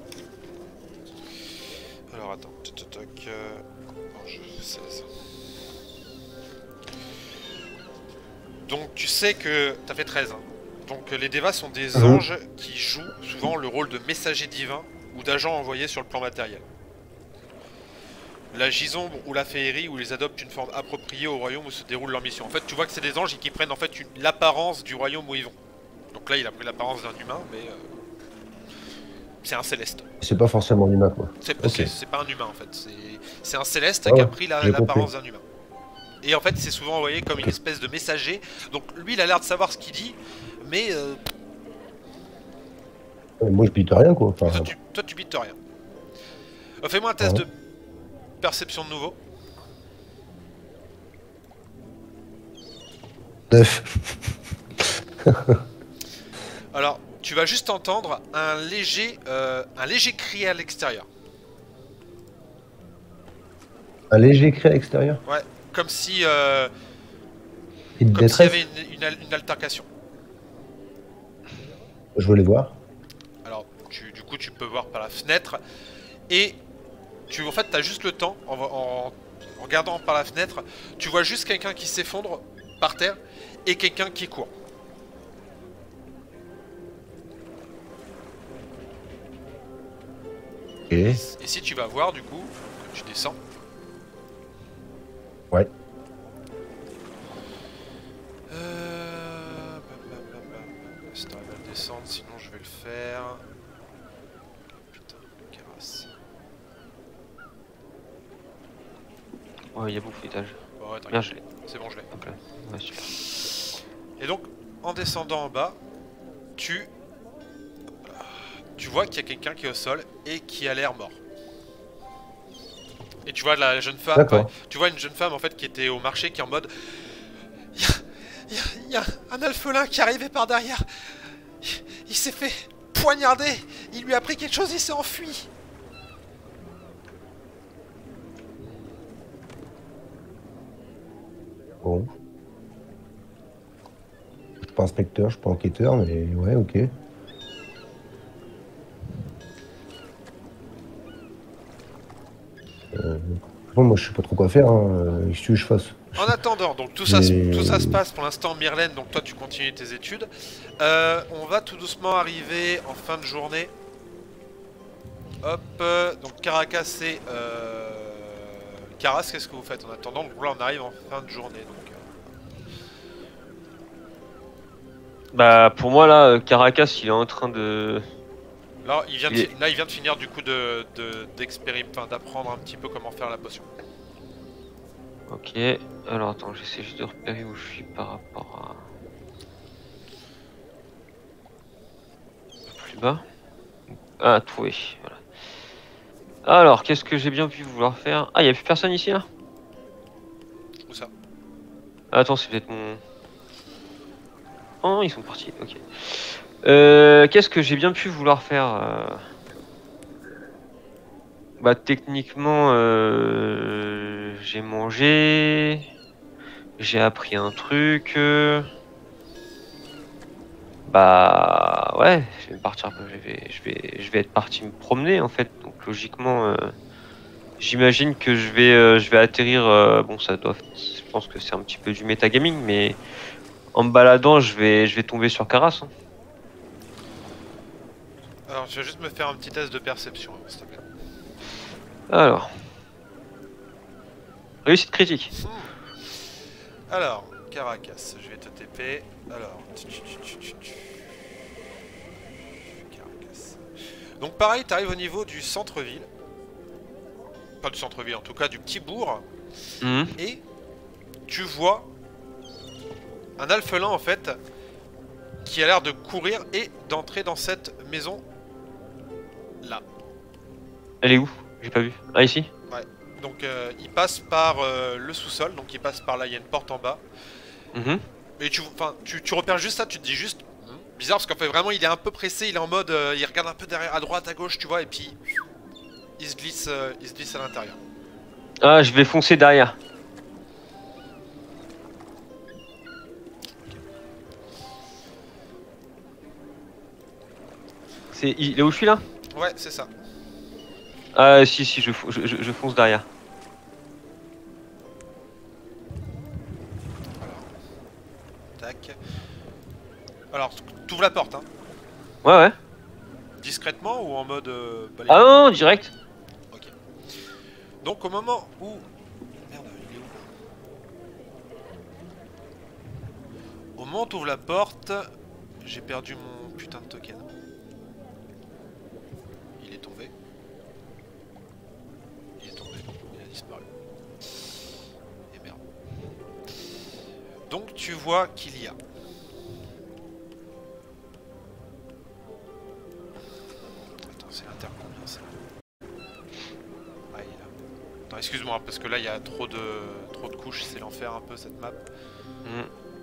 Alors attends, toc toc toc. Euh... Ange, c'est ça. Donc tu sais que t'as fait treize. Hein. Donc les Devas sont des Mmh. anges qui jouent souvent le rôle de messager divin ou d'agent envoyé sur le plan matériel. La gisombre ou la féerie où ils adoptent une forme appropriée au royaume où se déroule leur mission. En fait, tu vois que c'est des anges et qui prennent en fait l'apparence du royaume où ils vont. Donc là, il a pris l'apparence d'un humain, mais euh, c'est un céleste. C'est pas forcément humain, quoi. C'est Ok. pas un humain en fait, c'est un céleste Ah qui a ouais, pris la- j'ai l'apparence compris. d'un humain. Et en fait, c'est souvent envoyé comme une espèce de messager. Donc lui, il a l'air de savoir ce qu'il dit, mais euh, Ouais, moi, je bite rien, quoi. Enfin, toi, tu, toi, tu bites rien. Euh, Fais-moi un test Ouais. de perception de nouveau. neuf. Alors, tu vas juste entendre un léger, euh, un léger cri à l'extérieur. Un léger cri à l'extérieur. Ouais, comme si, euh, Et de comme s'il y détresse. avait une, une, al- une altercation. Je veux les voir. Alors, tu, du coup, tu peux voir par la fenêtre. Et tu, en fait, t'as juste le temps, en, en- en regardant par la fenêtre, tu vois juste quelqu'un qui s'effondre par terre et quelqu'un qui court. Ok. Et si tu vas voir, du coup, tu descends. Ouais. Euh... bam, bam, bam, bam, bam. Si t'arrives à le descendre, sinon je vais le faire. Putain, carasse. Ouais, il y a beaucoup d'étages. Bon, ouais, t'inquiète. Bien, je l'ai. C'est bon, je l'ai. Hop là. Ouais, super. Et donc, en descendant en bas, tu... Tu vois qu'il y a quelqu'un qui est au sol et qui a l'air mort. Et tu vois la jeune femme... D'accord. enfin, tu vois une jeune femme en fait qui était au marché qui est en mode... Il y a, il y a- il y a un alphelin qui est arrivé par derrière. Il, il s'est fait poignarder. Il lui a pris quelque chose, il s'est enfui. Bon. Je suis pas inspecteur, je suis pas enquêteur, mais ouais, ok. Euh, bon, moi, je sais pas trop quoi faire. Hein. Euh, Qu'est-ce que tu veux que je fasse? En attendant, donc tout ça, se- Mais- tout ça se passe pour l'instant Myrlène, donc toi tu continues tes études. Euh, on va tout doucement arriver en fin de journée. Hop, euh, donc Caracas et euh, Caras, qu'est-ce que vous faites en attendant? Donc là on arrive en fin de journée. Donc, euh, Bah, pour moi, là, euh, Caracas, il est en train de. là, il vient de, Il est- fi- là il vient de finir du coup de, de, d'expérim- enfin, d'apprendre un petit peu comment faire la potion. Ok. Alors, attends, j'essaie juste de repérer où je suis par rapport à. Plus bas. Ah, trouvé. Voilà. Alors, qu'est-ce que j'ai bien pu vouloir faire? Ah, il n'y a plus personne ici, là? Où ça? Ah, attends, c'est peut-être mon. Oh, ils sont partis, ok. Euh, Qu'est-ce que j'ai bien pu vouloir faire euh... Bah, techniquement, euh... j'ai mangé. J'ai appris un truc. euh, Bah, ouais, je vais partir. Je vais, je vais, je vais être parti me promener en fait. Donc, logiquement, euh, j'imagine que je vais, euh, je vais atterrir. euh, Bon, ça doit. Je pense que c'est un petit peu du metagaming, mais en me baladant, je vais, je vais tomber sur Caras. Hein. Alors je vais juste me faire un petit test de perception, hein, s'il te plaît. Alors, réussite critique. Hmm. Alors, Caracas, je vais te T P. Alors, tu- tu- tu- tu- tu- tu. Caracas. Donc pareil, tu arrives au niveau du centre-ville. Pas du centre-ville, en tout cas du petit bourg. Mhm. Et tu vois un alphelin en fait qui a l'air de courir et d'entrer dans cette maison là. Elle est où? J'ai pas vu. Ah, ici? Donc euh, il passe par euh, le sous-sol, donc il passe par là, il y a une porte en bas. Mhm. Et tu, enfin, tu, tu repères juste ça, tu te dis juste hmm, bizarre parce qu'en fait vraiment il est un peu pressé, il est en mode, euh, il regarde un peu derrière, à droite, à gauche, tu vois, et puis il se glisse, euh, il se glisse à l'intérieur. Ah, je vais foncer derrière. C'est il est où je suis là? Ouais, c'est ça. Ah si si je, je, je, je fonce derrière. Tac. Alors, t'ouvres la porte, hein. Ouais ouais. Discrètement ou en mode... Euh, Ah non, non, direct. Ok. Donc au moment où... Merde, il est où? Au moment où t'ouvres la porte, j'ai perdu mon putain de token. Il est tombé. Il est tombé. Il a disparu. Et merde. Donc tu vois qu'il y a... Attends, c'est l'inter combien ça? Ah, il est là. Attends, excuse-moi, parce que là il y a trop de trop de couches, c'est l'enfer un peu cette map. Mm.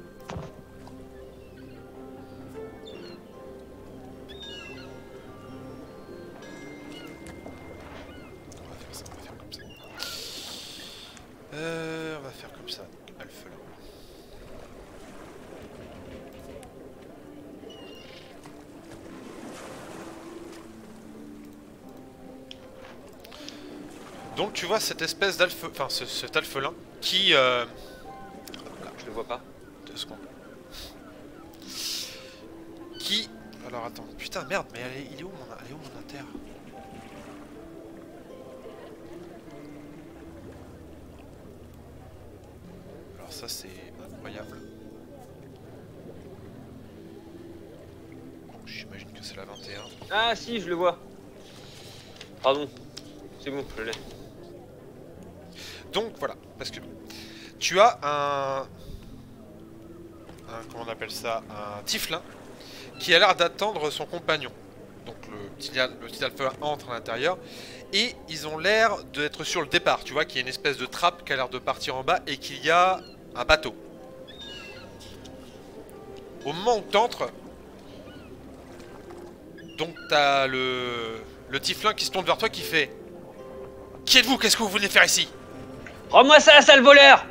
On va faire ça, on va faire comme ça. Euh, on va faire comme ça, Alpha là. Donc tu vois cette espèce d'alphe, enfin ce, cet alphelin qui... Euh... Là, Je le vois pas. deux secondes. Qui... Alors attends, putain merde, mais elle est, il est où mon, elle est où mon inter? Alors ça c'est incroyable. J'imagine que c'est la vingt et un. Ah si je le vois. Pardon. C'est bon, je l'ai. Donc voilà, parce que tu as un... un comment on appelle ça? Un tiflin qui a l'air d'attendre son compagnon. Donc le petit, le petit alpha entre à l'intérieur et ils ont l'air d'être sur le départ. Tu vois qu'il y a une espèce de trappe qui a l'air de partir en bas et qu'il y a un bateau. Au moment où t'entres, donc t'as le... le tiflin qui se tourne vers toi qui fait... Qui êtes-vous? Qu'est-ce que vous venez faire ici? Rends-moi ça, sale voleur!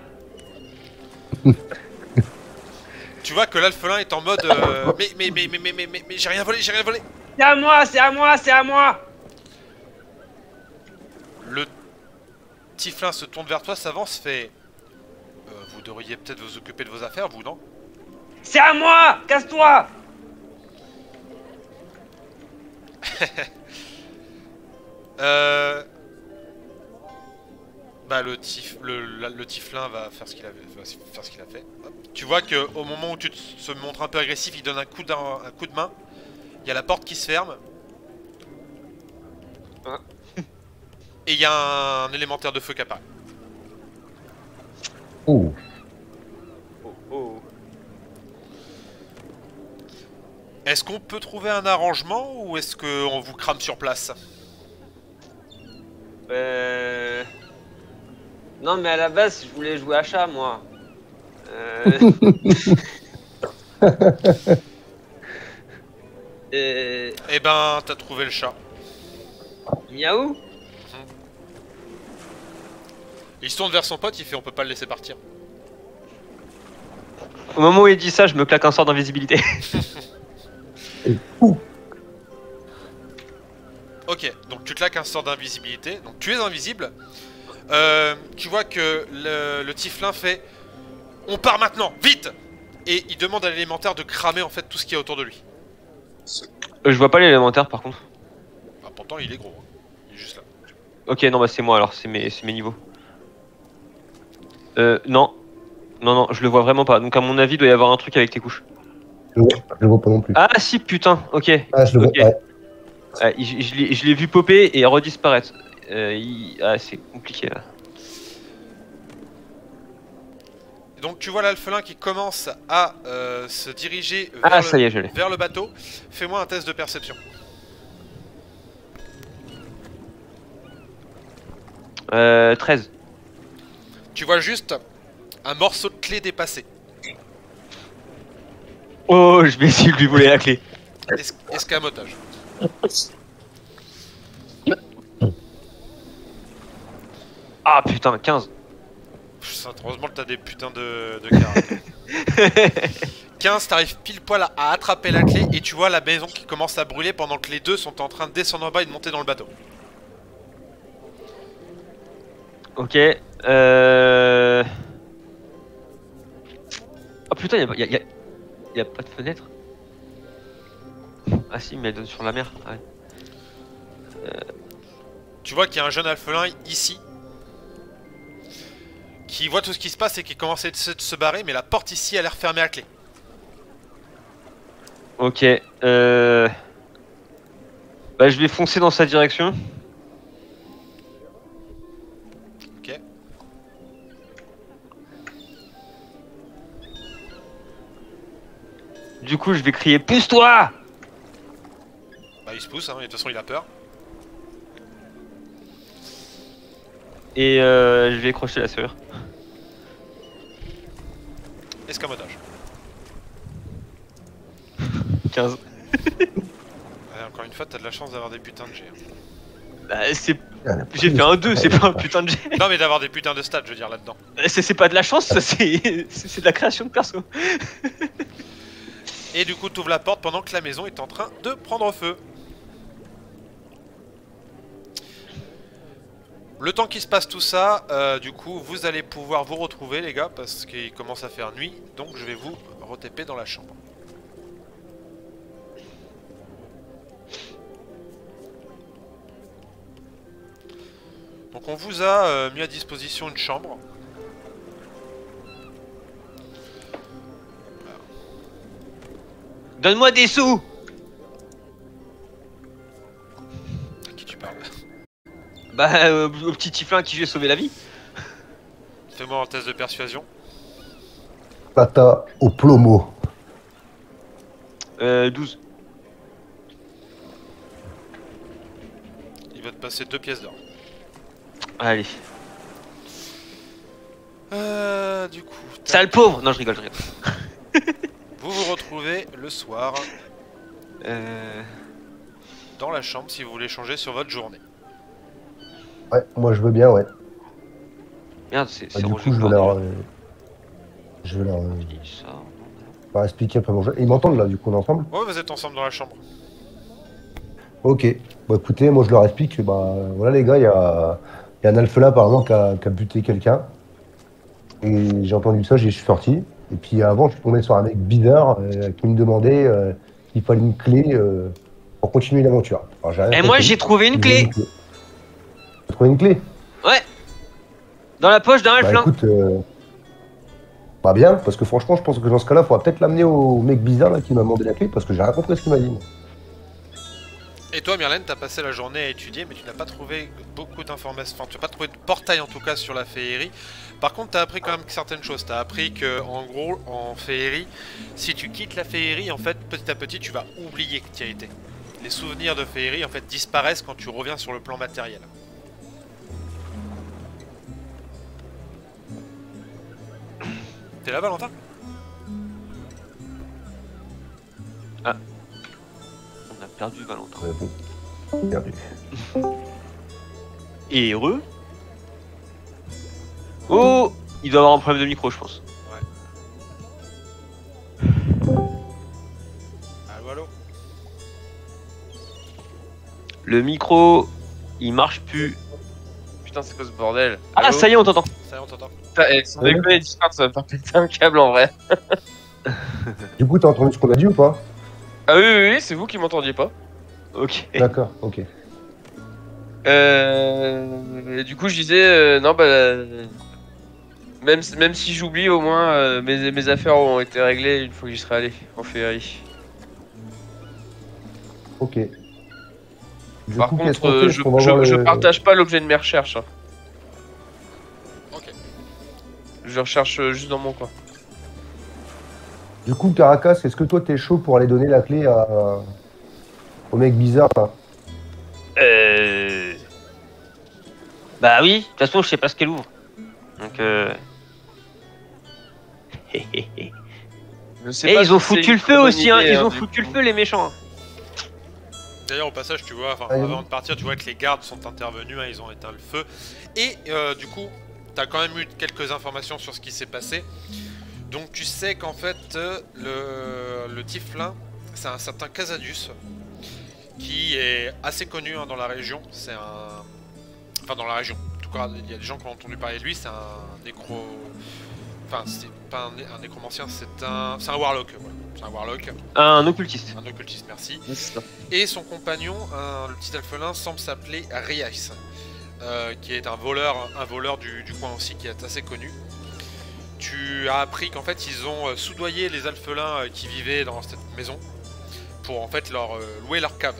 Tu vois que l'alphelin est en mode euh, mais, mais, mais, mais, mais, mais, mais, mais j'ai rien volé, j'ai rien volé. C'est à moi, c'est à moi, c'est à moi! Le tiflin se tourne vers toi, s'avance, fait euh, vous devriez peut-être vous occuper de vos affaires, vous, non? C'est à moi! Casse-toi! euh... Bah le, tif, le, la, le tiflin va faire ce qu'il a, va faire ce qu'il a fait. Hop. Tu vois que au moment où tu te, se montres un peu agressif, il donne un coup, d'un, un coup de main. Il y a la porte qui se ferme. Ah. Et il y a un, un élémentaire de feu qui apparaît. Oh. Oh oh. Est-ce qu'on peut trouver un arrangement ou est-ce qu'on vous crame sur place? Euh... Non mais à la base je voulais jouer à chat moi. Euh... euh... Eh ben, t'as trouvé le chat. Miaou. Il se tourne vers son pote, il fait on peut pas le laisser partir. Au moment où il dit ça, je me claque un sort d'invisibilité. Ok, donc tu claques un sort d'invisibilité, donc tu es invisible. Euh, tu vois que le, le tiflin fait on part maintenant, vite! Et il demande à l'élémentaire de cramer en fait tout ce qu'il y a autour de lui. Euh, je vois pas l'élémentaire par contre. Ah, pourtant il est gros, hein. Il est juste là. Ok, non bah c'est moi alors, c'est mes, mes niveaux. Euh, non. Non, non, je le vois vraiment pas. Donc à mon avis, il doit y avoir un truc avec tes couches. Je le vois, je le vois pas non plus. Ah si, putain, ok. Ah, je le Ok. vois. Ouais. Ouais, je je l'ai- je l'ai vu popper et redisparaître. Euh, il- Ah, c'est compliqué là. Et donc tu vois l'alphelin qui commence à euh, se diriger vers, Ah, le, ça y est, je l'ai. vers le bateau. Fais-moi un test de perception. Euh, treize. Tu vois juste un morceau de clé dépassé. Oh, je vais essayer de lui voler la clé. Es escamotage. Ah putain, quinze. Putain, heureusement que t'as des putains de, de caractères. quinze, t'arrives pile poil à, à attraper la clé et tu vois la maison qui commence à brûler pendant que les deux sont en train de descendre en bas et de monter dans le bateau. Ok. Euh... Oh putain, y'a y a, y a, y a pas de fenêtre. Ah si, mais elle donne sur la mer. Ouais. Euh... Tu vois qu'il y a un jeune alphelin ici qui voit tout ce qui se passe et qui commence à essayer de se barrer, mais la porte ici a l'air fermée à clé. Ok. Euh... Bah je vais foncer dans sa direction. Ok. Du coup, je vais crier pousse-toi. Bah il se pousse, hein, et de toute façon il a peur. Et euh, je vais accrocher la serrure. Escamotage. quinze. Ouais, encore une fois, t'as de la chance d'avoir des putains de G. Bah, c'est... J'ai fait un deux, c'est pas un putain de jet. Non mais d'avoir des putains de stats, je veux dire, là-dedans. C'est pas de la chance, c'est c'est de la création de perso. Et du coup, t'ouvres la porte pendant que la maison est en train de prendre feu. Le temps qu'il se passe tout ça, euh, du coup, vous allez pouvoir vous retrouver, les gars, parce qu'il commence à faire nuit. Donc, je vais vous re-T P dans la chambre. Donc, on vous a euh, mis à disposition une chambre. Donne-moi des sous. À qui tu parles? Bah, euh, au petit tiflin à qui j'ai sauvé la vie. Fais-moi un test de persuasion. Plata au plomo. Euh, douze. Il va te passer deux pièces d'or. Allez. Euh, du coup... Sale pauvre. Non, je rigole, je rigole. Vous vous retrouvez le soir Euh... dans la chambre si vous voulez changer sur votre journée. Ouais, moi je veux bien, ouais. Merde, c'est Bah, c'est du Roger coup, je vais Clooney. leur, euh, je vais leur, euh, Ça, non, leur expliquer un peu mon jeu. Ils m'entendent là, du coup, on est ensemble? Ouais, vous êtes ensemble dans la chambre. Ok. Bon, écoutez, moi je leur explique que, bah, voilà, les gars, il y a, il y a un alphelin apparemment qui a, qui a buté quelqu'un. Et j'ai entendu ça, j'y suis sorti. Et puis avant, je suis tombé sur un mec bizarre euh, qui me demandait euh, qu'il fallait une clé euh, pour continuer l'aventure. Alors, j'ai rien Et moi compris. j'ai trouvé une Ils clé. ont clé. T'as trouvé une clé? Ouais. Dans la poche d'un Bah alphelin. écoute, euh, pas bien, parce que franchement, je pense que dans ce cas-là, il faudra peut-être l'amener au mec bizarre là, qui m'a demandé la clé, parce que j'ai rien compris ce qu'il m'a dit. moi. Et toi, Myrlène, t'as passé la journée à étudier, mais tu n'as pas trouvé beaucoup d'informations. Enfin, tu n'as pas trouvé de portail en tout cas sur la féerie. Par contre, t'as appris quand même certaines choses. T'as appris que, en gros, en féerie, si tu quittes la féerie, en fait, petit à petit, tu vas oublier que tu y as été. Les souvenirs de féerie, en fait, disparaissent quand tu reviens sur le plan matériel. T'es là, Valentin? On a perdu Valentin. Ouais, bon, perdu. Et heureux. Oh, il doit avoir un problème de micro, je pense. Allô, allô? Le micro, il marche plus. Putain, c'est quoi ce bordel? Ah, ça y est, on t'entend. Ça y est, on t'entend. Putain, eh, sans déconner, Discord, ça va faire péter un câble en vrai. Du coup, t'as entendu ce qu'on a dit ou pas? Ah oui, oui, oui, c'est vous qui m'entendiez pas. Ok. D'accord, ok. Euh, et du coup, je disais, euh, non, bah. euh, Même, même si j'oublie, au moins, euh, mes, mes affaires ont été réglées une fois que j'y serai allé en féerie. Ok. Du Par coup, qu'est-ce contre, qu'on fait? euh, Est-ce je, qu'on va je, voir je le- partage pas l'objet de mes recherches. hein. Ok. Je recherche euh, juste dans mon coin. Du coup, Caracas, est-ce que toi t'es chaud pour aller donner la clé à... au mec bizarre là? Euh... Bah oui, de toute façon, je sais pas ce qu'elle ouvre. Donc euh... Je sais Et pas ils ont si c'est foutu une le feu bonne aussi, hein. idée, Ils hein, ont du foutu le coup. feu, les méchants. D'ailleurs, au passage, tu vois, enfin, Ah, avant oui. de partir, tu vois que les gardes sont intervenus, hein, ils ont éteint le feu. Et euh, du coup, t'as quand même eu quelques informations sur ce qui s'est passé. Donc tu sais qu'en fait euh, le, le Tiflin, c'est un certain Casadus qui est assez connu hein, dans la région. C'est un... Enfin dans la région. En tout cas, il y a des gens qui ont entendu parler de lui. C'est un nécro... Enfin c'est pas un, un nécromancien, c'est un... C'est un warlock. Ouais. C'est un warlock. Un occultiste. Un occultiste, merci. Oui, c'est ça. Et son compagnon, un, le petit alphelin, semble s'appeler Riax. Euh, qui est un voleur, un voleur du, du coin aussi, qui est assez connu. Tu as appris qu'en fait ils ont euh, soudoyé les alphelins euh, qui vivaient dans cette maison pour en fait leur euh, louer leur cave.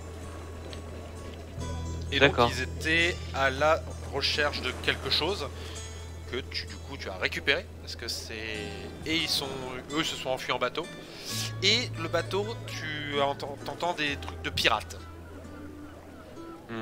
Et donc ils étaient à la recherche de quelque chose que tu du coup tu as récupéré parce que c'est et ils sont eux se sont enfuis en bateau et le bateau tu entends, t'entends des trucs de pirates. Mmh.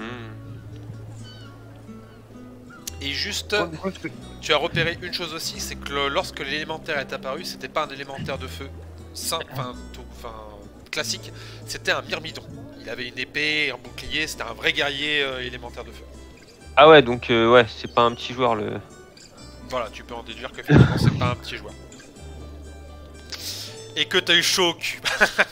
Et juste, tu as repéré une chose aussi, c'est que le, lorsque l'élémentaire est apparu, c'était pas un élémentaire de feu simple, enfin, enfin classique, c'était un myrmidon. Il avait une épée, un bouclier, c'était un vrai guerrier euh, élémentaire de feu. Ah ouais, donc euh, ouais, c'est pas un petit joueur le... Voilà, tu peux en déduire que finalement c'est pas un petit joueur. Et que t'as eu chaud au cul.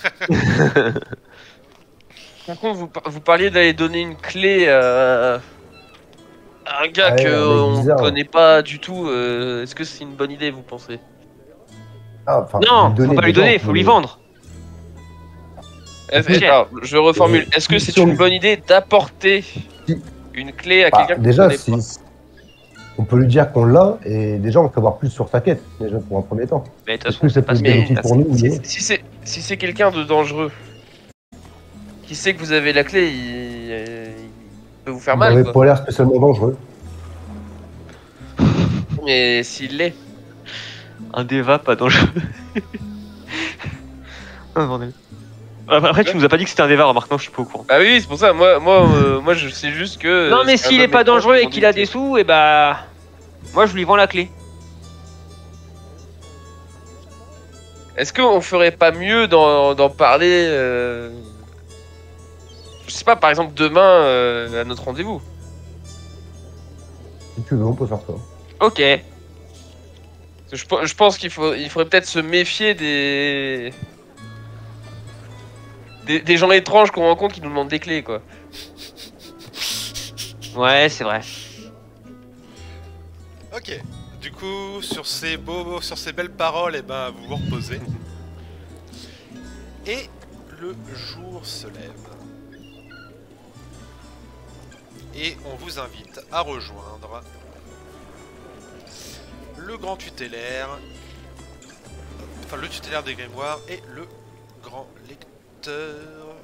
Par contre, vous, vous parliez d'aller donner une clé à un gars Ah ouais, qu'on bizarre. connaît pas du tout. euh, Est-ce que c'est une bonne idée, vous pensez? Ah, enfin, Non, lui donner faut pas lui des donner, gens, faut lui mais- vendre. Est-ce- Ok. alors, je reformule. Euh, Est-ce que c'est sur- une bonne idée d'apporter Si. une clé à Bah, quelqu'un qui déjà, connaît pas? si... on peut lui dire qu'on l'a et déjà on peut savoir plus sur sa quête, déjà pour un premier temps. Mais de toute Est-ce façon, que ça c'est peut pas être ce bénéfique que- pour nous ou Si, non? si c'est si c'est quelqu'un de dangereux, qui sait que vous avez la clé, il, euh, il peut vous faire Il mal. n'avait Quoi. pas l'air spécialement dangereux. Mais s'il l'est, Un déva pas dangereux. Ah, bordel. Ah, bah, Après, tu nous as pas dit que c'était un déva, remarque, non, je suis pas au courant. bah oui, c'est pour ça. Moi, moi, euh, moi, je sais juste que. Non, mais c'est un s'il de est mes pas proches dangereux qui et m'ont qu'il a dit des que- sous, et bah. Moi, je lui vends la clé. Est-ce qu'on ferait pas mieux d'en d'en parler euh, je sais pas, par exemple, demain euh, à notre rendez-vous? Si tu veux, on peut faire ça. Ok. Parce que Je, je pense qu'il faut, il faudrait peut-être se méfier des... des. des gens étranges qu'on rencontre qui nous demandent des clés, quoi. Ouais, c'est vrai. Ok, du coup, sur ces beaux, sur ces belles paroles, et ben, vous vous reposez. Et le jour se lève. Et on vous invite à rejoindre le grand tutélaire, enfin le tutélaire des grimoires et le grand lecteur.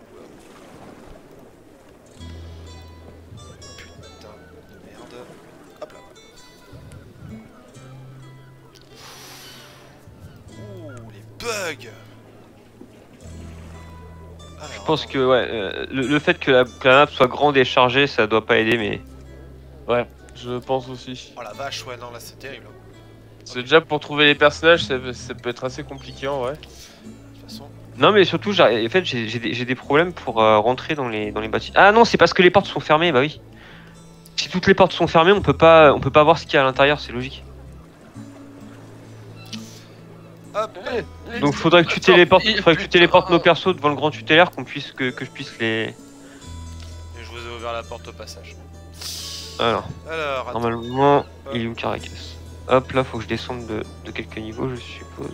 Putain de merde. Hop là. Ouh, les bugs. Alors, Je pense que, ouais, euh, le, le fait que la, que la map soit grande et chargée, ça doit pas aider, mais. Ouais, je pense aussi. Oh la vache, ouais, non, là c'est terrible. hein. C'est déjà pour trouver les personnages, ça, peut- ça peut être assez compliqué en vrai. De toute façon, Non, mais surtout, j'arrive- en fait, j'ai j'ai des, j'ai des problèmes pour euh, rentrer dans les, dans les bâtiments. Ah non, c'est parce que les portes sont fermées, bah oui. Si toutes les portes sont fermées, on peut pas, on peut pas voir ce qu'il y a à l'intérieur, c'est logique. hop. Donc faudrait que tu téléportes, faudrait que tu téléportes nos persos devant le grand tutélaire, qu'on puisse que, que je puisse les. Et je vous ai ouvert la porte au passage. Alors, Alors, attends. normalement, il est où Caracas? Hop, là, faut que je descende de, de quelques niveaux, je suppose.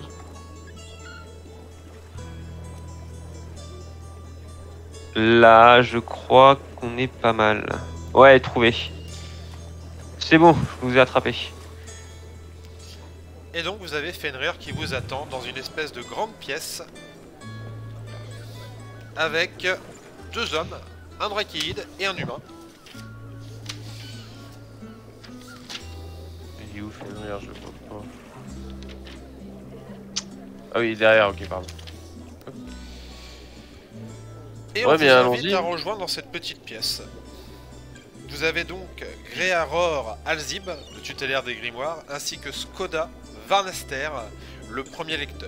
Là, je crois qu'on est pas mal. Ouais, trouvé. C'est bon, je vous ai attrapé. Et donc vous avez Fenrir qui vous attend dans une espèce de grande pièce avec deux hommes, un drakeïde et un humain. Il est où Fenrir, je vois pas. Ah oui, il est derrière, ok, pardon. Et Ouais, on vous mais invite allons-y. à rejoindre dans cette petite pièce. Vous avez donc Gréaror Alzib, le tutélaire des grimoires, ainsi que Skoda Varnester, le premier lecteur.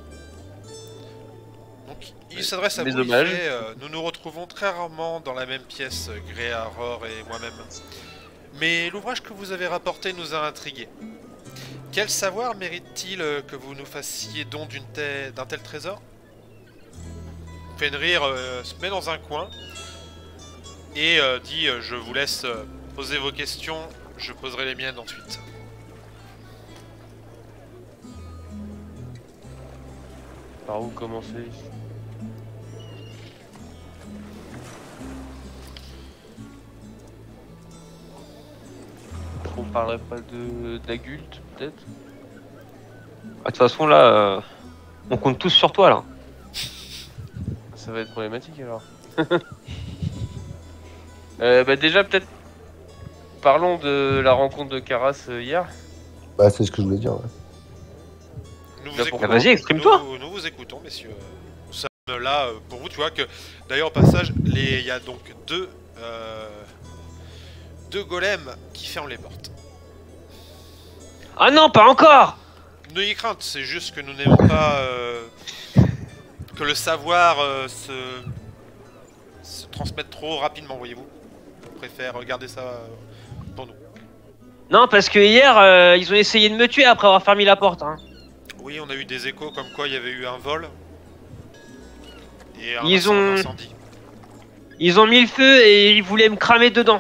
Donc il s'adresse à Mais vous, il dommage. fait, euh, nous nous retrouvons très rarement dans la même pièce, Gréaror et moi-même. Mais l'ouvrage que vous avez rapporté nous a intrigués. Quel savoir mérite-t-il euh, que vous nous fassiez don d'une telle- d'un tel trésor? Fenrir euh, se met dans un coin et euh, dit euh, je vous laisse euh, poser vos questions, je poserai les miennes ensuite. Par où commencer? On parlerait pas de d'Agulte, peut-être? Ah, de toute façon, là, euh, on compte tous sur toi, là. Ça va être problématique alors. euh, bah déjà peut-être parlons de la rencontre de Caras euh, hier. Bah, c'est ce que je voulais dire. Ouais. Nous vous Bah, écoutons. Bah, vas-y, exprime-toi. Nous, nous vous écoutons, messieurs. Nous sommes là euh, pour vous. Tu vois que, d'ailleurs, au passage, les- il y a donc deux, euh, deux golems qui ferment les portes. Ah non, pas encore! N'ayez crainte, c'est juste que nous n'aimons pas euh, que le savoir euh, se, se transmette trop rapidement, voyez-vous. On préfère garder ça euh, pour nous. Non, parce que hier, euh, ils ont essayé de me tuer après avoir fermé la porte. Hein. Oui, on a eu des échos comme quoi il y avait eu un vol. Et un, Ils inc- ont- un incendie. Ils ont mis le feu et ils voulaient me cramer dedans.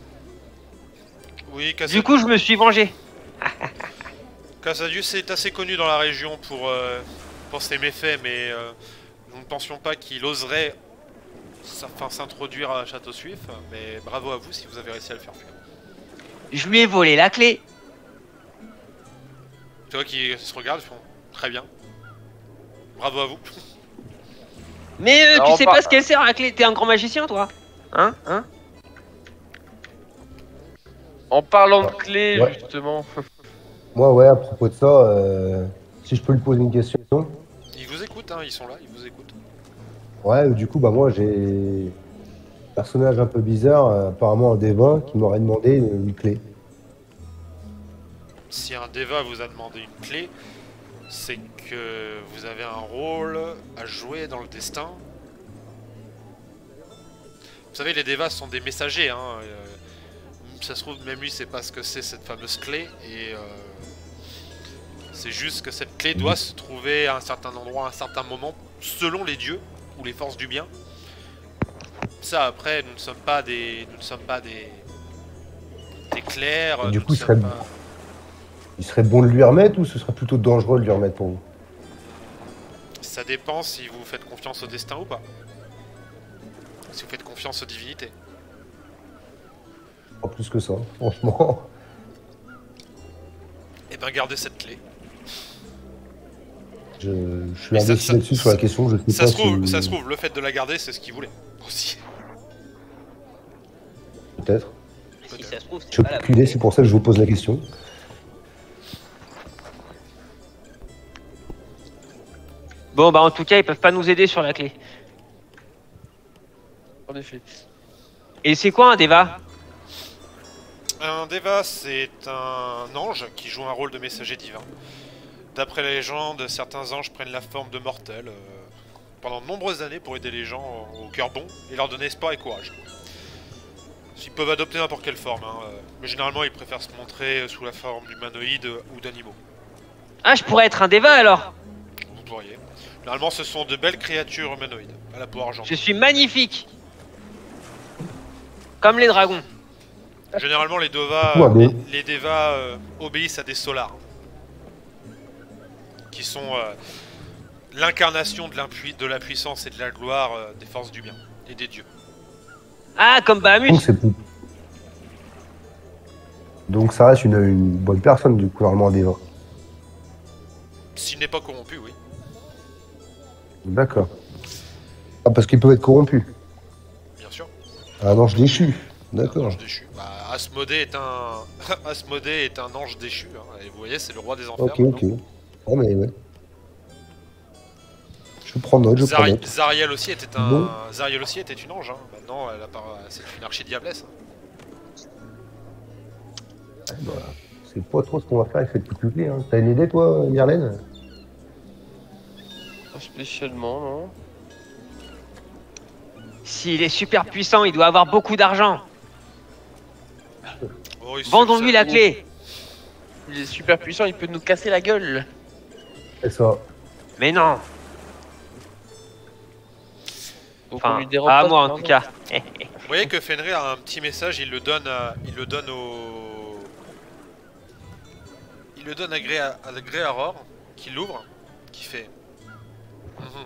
Oui, Cassadius Du coup, je me suis vengé. Cassadius est assez connu dans la région pour, euh, pour ses méfaits, mais euh, nous ne pensions pas qu'il oserait s- enfin, s'introduire à Château Suif. Mais bravo à vous si vous avez réussi à le faire fuir. Je lui ai volé la clé. Tu vois qu'ils se regardent, ils font très bien. Bravo à vous. Mais euh, Alors, tu on sais par- pas ce qu'elle sert la clé. T'es un grand magicien, toi? Hein? Hein? En parlant de clés Ouais. justement. Moi, ouais, à propos de ça, euh, si je peux lui poser une question. Ils vous écoutent, hein, ils sont là, ils vous écoutent. Ouais, du coup, bah moi, j'ai un personnage un peu bizarre, euh, apparemment un Deva, qui m'aurait demandé une, une clé. Si un Deva vous a demandé une clé, c'est que vous avez un rôle à jouer dans le destin. Vous savez, les Devas sont des messagers, hein. euh, ça se trouve, même lui sait pas ce que c'est cette fameuse clé, et euh, c'est juste que cette clé doit se trouver à un certain endroit, à un certain moment, selon les dieux, ou les forces du bien. Ça, après, nous ne sommes pas des... Nous ne sommes pas des... des clercs, Et du nous coup, ne il serait- sommes pas... Il serait bon de lui remettre ou ce serait plutôt dangereux de lui remettre pour vous? Ça dépend si vous faites confiance au destin ou pas. Si vous faites confiance aux divinités. Pas plus que ça, franchement. Et ben gardez cette clé. Je, je suis Mais ça- indécis ça- là-dessus sur la ça- question, je sais Ça pas se, trouve, si... ça se trouve, le fait de la garder, c'est ce qu'il voulait. Aussi. Peut-être. Si ça se trouve, Je suis aucune idée, c'est pour ça que je vous pose la question. Bon, bah en tout cas, ils peuvent pas nous aider sur la clé. En effet. Et c'est quoi un Deva? Un Deva, c'est un ange qui joue un rôle de messager divin. D'après la légende, certains anges prennent la forme de mortels euh, pendant de nombreuses années pour aider les gens au cœur bon et leur donner espoir et courage. Ils peuvent adopter n'importe quelle forme, hein, euh, mais généralement ils préfèrent se montrer sous la forme d'humanoïdes ou d'animaux. Ah, je pourrais être un Deva alors. Vous pourriez. Généralement, ce sont de belles créatures humanoïdes, à la peau argent. Je suis magnifique. Comme les dragons. Généralement, les Devas, Ouais, euh, mais- les, les Devas euh, obéissent à des Solars, qui sont euh, l'incarnation de, l'impui- de la puissance et de la gloire euh, des forces du bien et des dieux. Ah, comme Bahamut. Donc, c'est plus- Donc ça reste une, une bonne personne, du coup, normalement, Deva. S'il n'est pas corrompu, oui. D'accord. Ah, parce qu'ils peuvent être corrompus. Bien sûr. Un ange déchu. Un D'accord. ange déchu. Bah, Asmodée est un Asmodée est un ange déchu. Hein, et vous voyez, c'est le roi des enfers. Ok, ok. Oh, mais ouais. Je prends note, je prends Zari- note. Zariel aussi était un. Bon. Zariel aussi était une ange. Hein. Maintenant, elle appara- c'est une archidiablesse. C'est pas trop ce qu'on va faire avec cette petite clé. Hein. T'as une idée, toi, Yarlen? Pas spécialement, non. S'il est super puissant, il doit avoir beaucoup d'argent. Oh, il se- Vendons-lui ça- la clé. Il est super puissant, il peut nous casser la gueule. C'est ça. Mais non. Donc on Enfin, lui dérobe pas à pas, moi en non, tout non. cas. Vous voyez que Fenrir a un petit message, il le donne à, il le donne au... Il le donne à, Gré, à Gréaror, qui l'ouvre, qui fait... Mhm.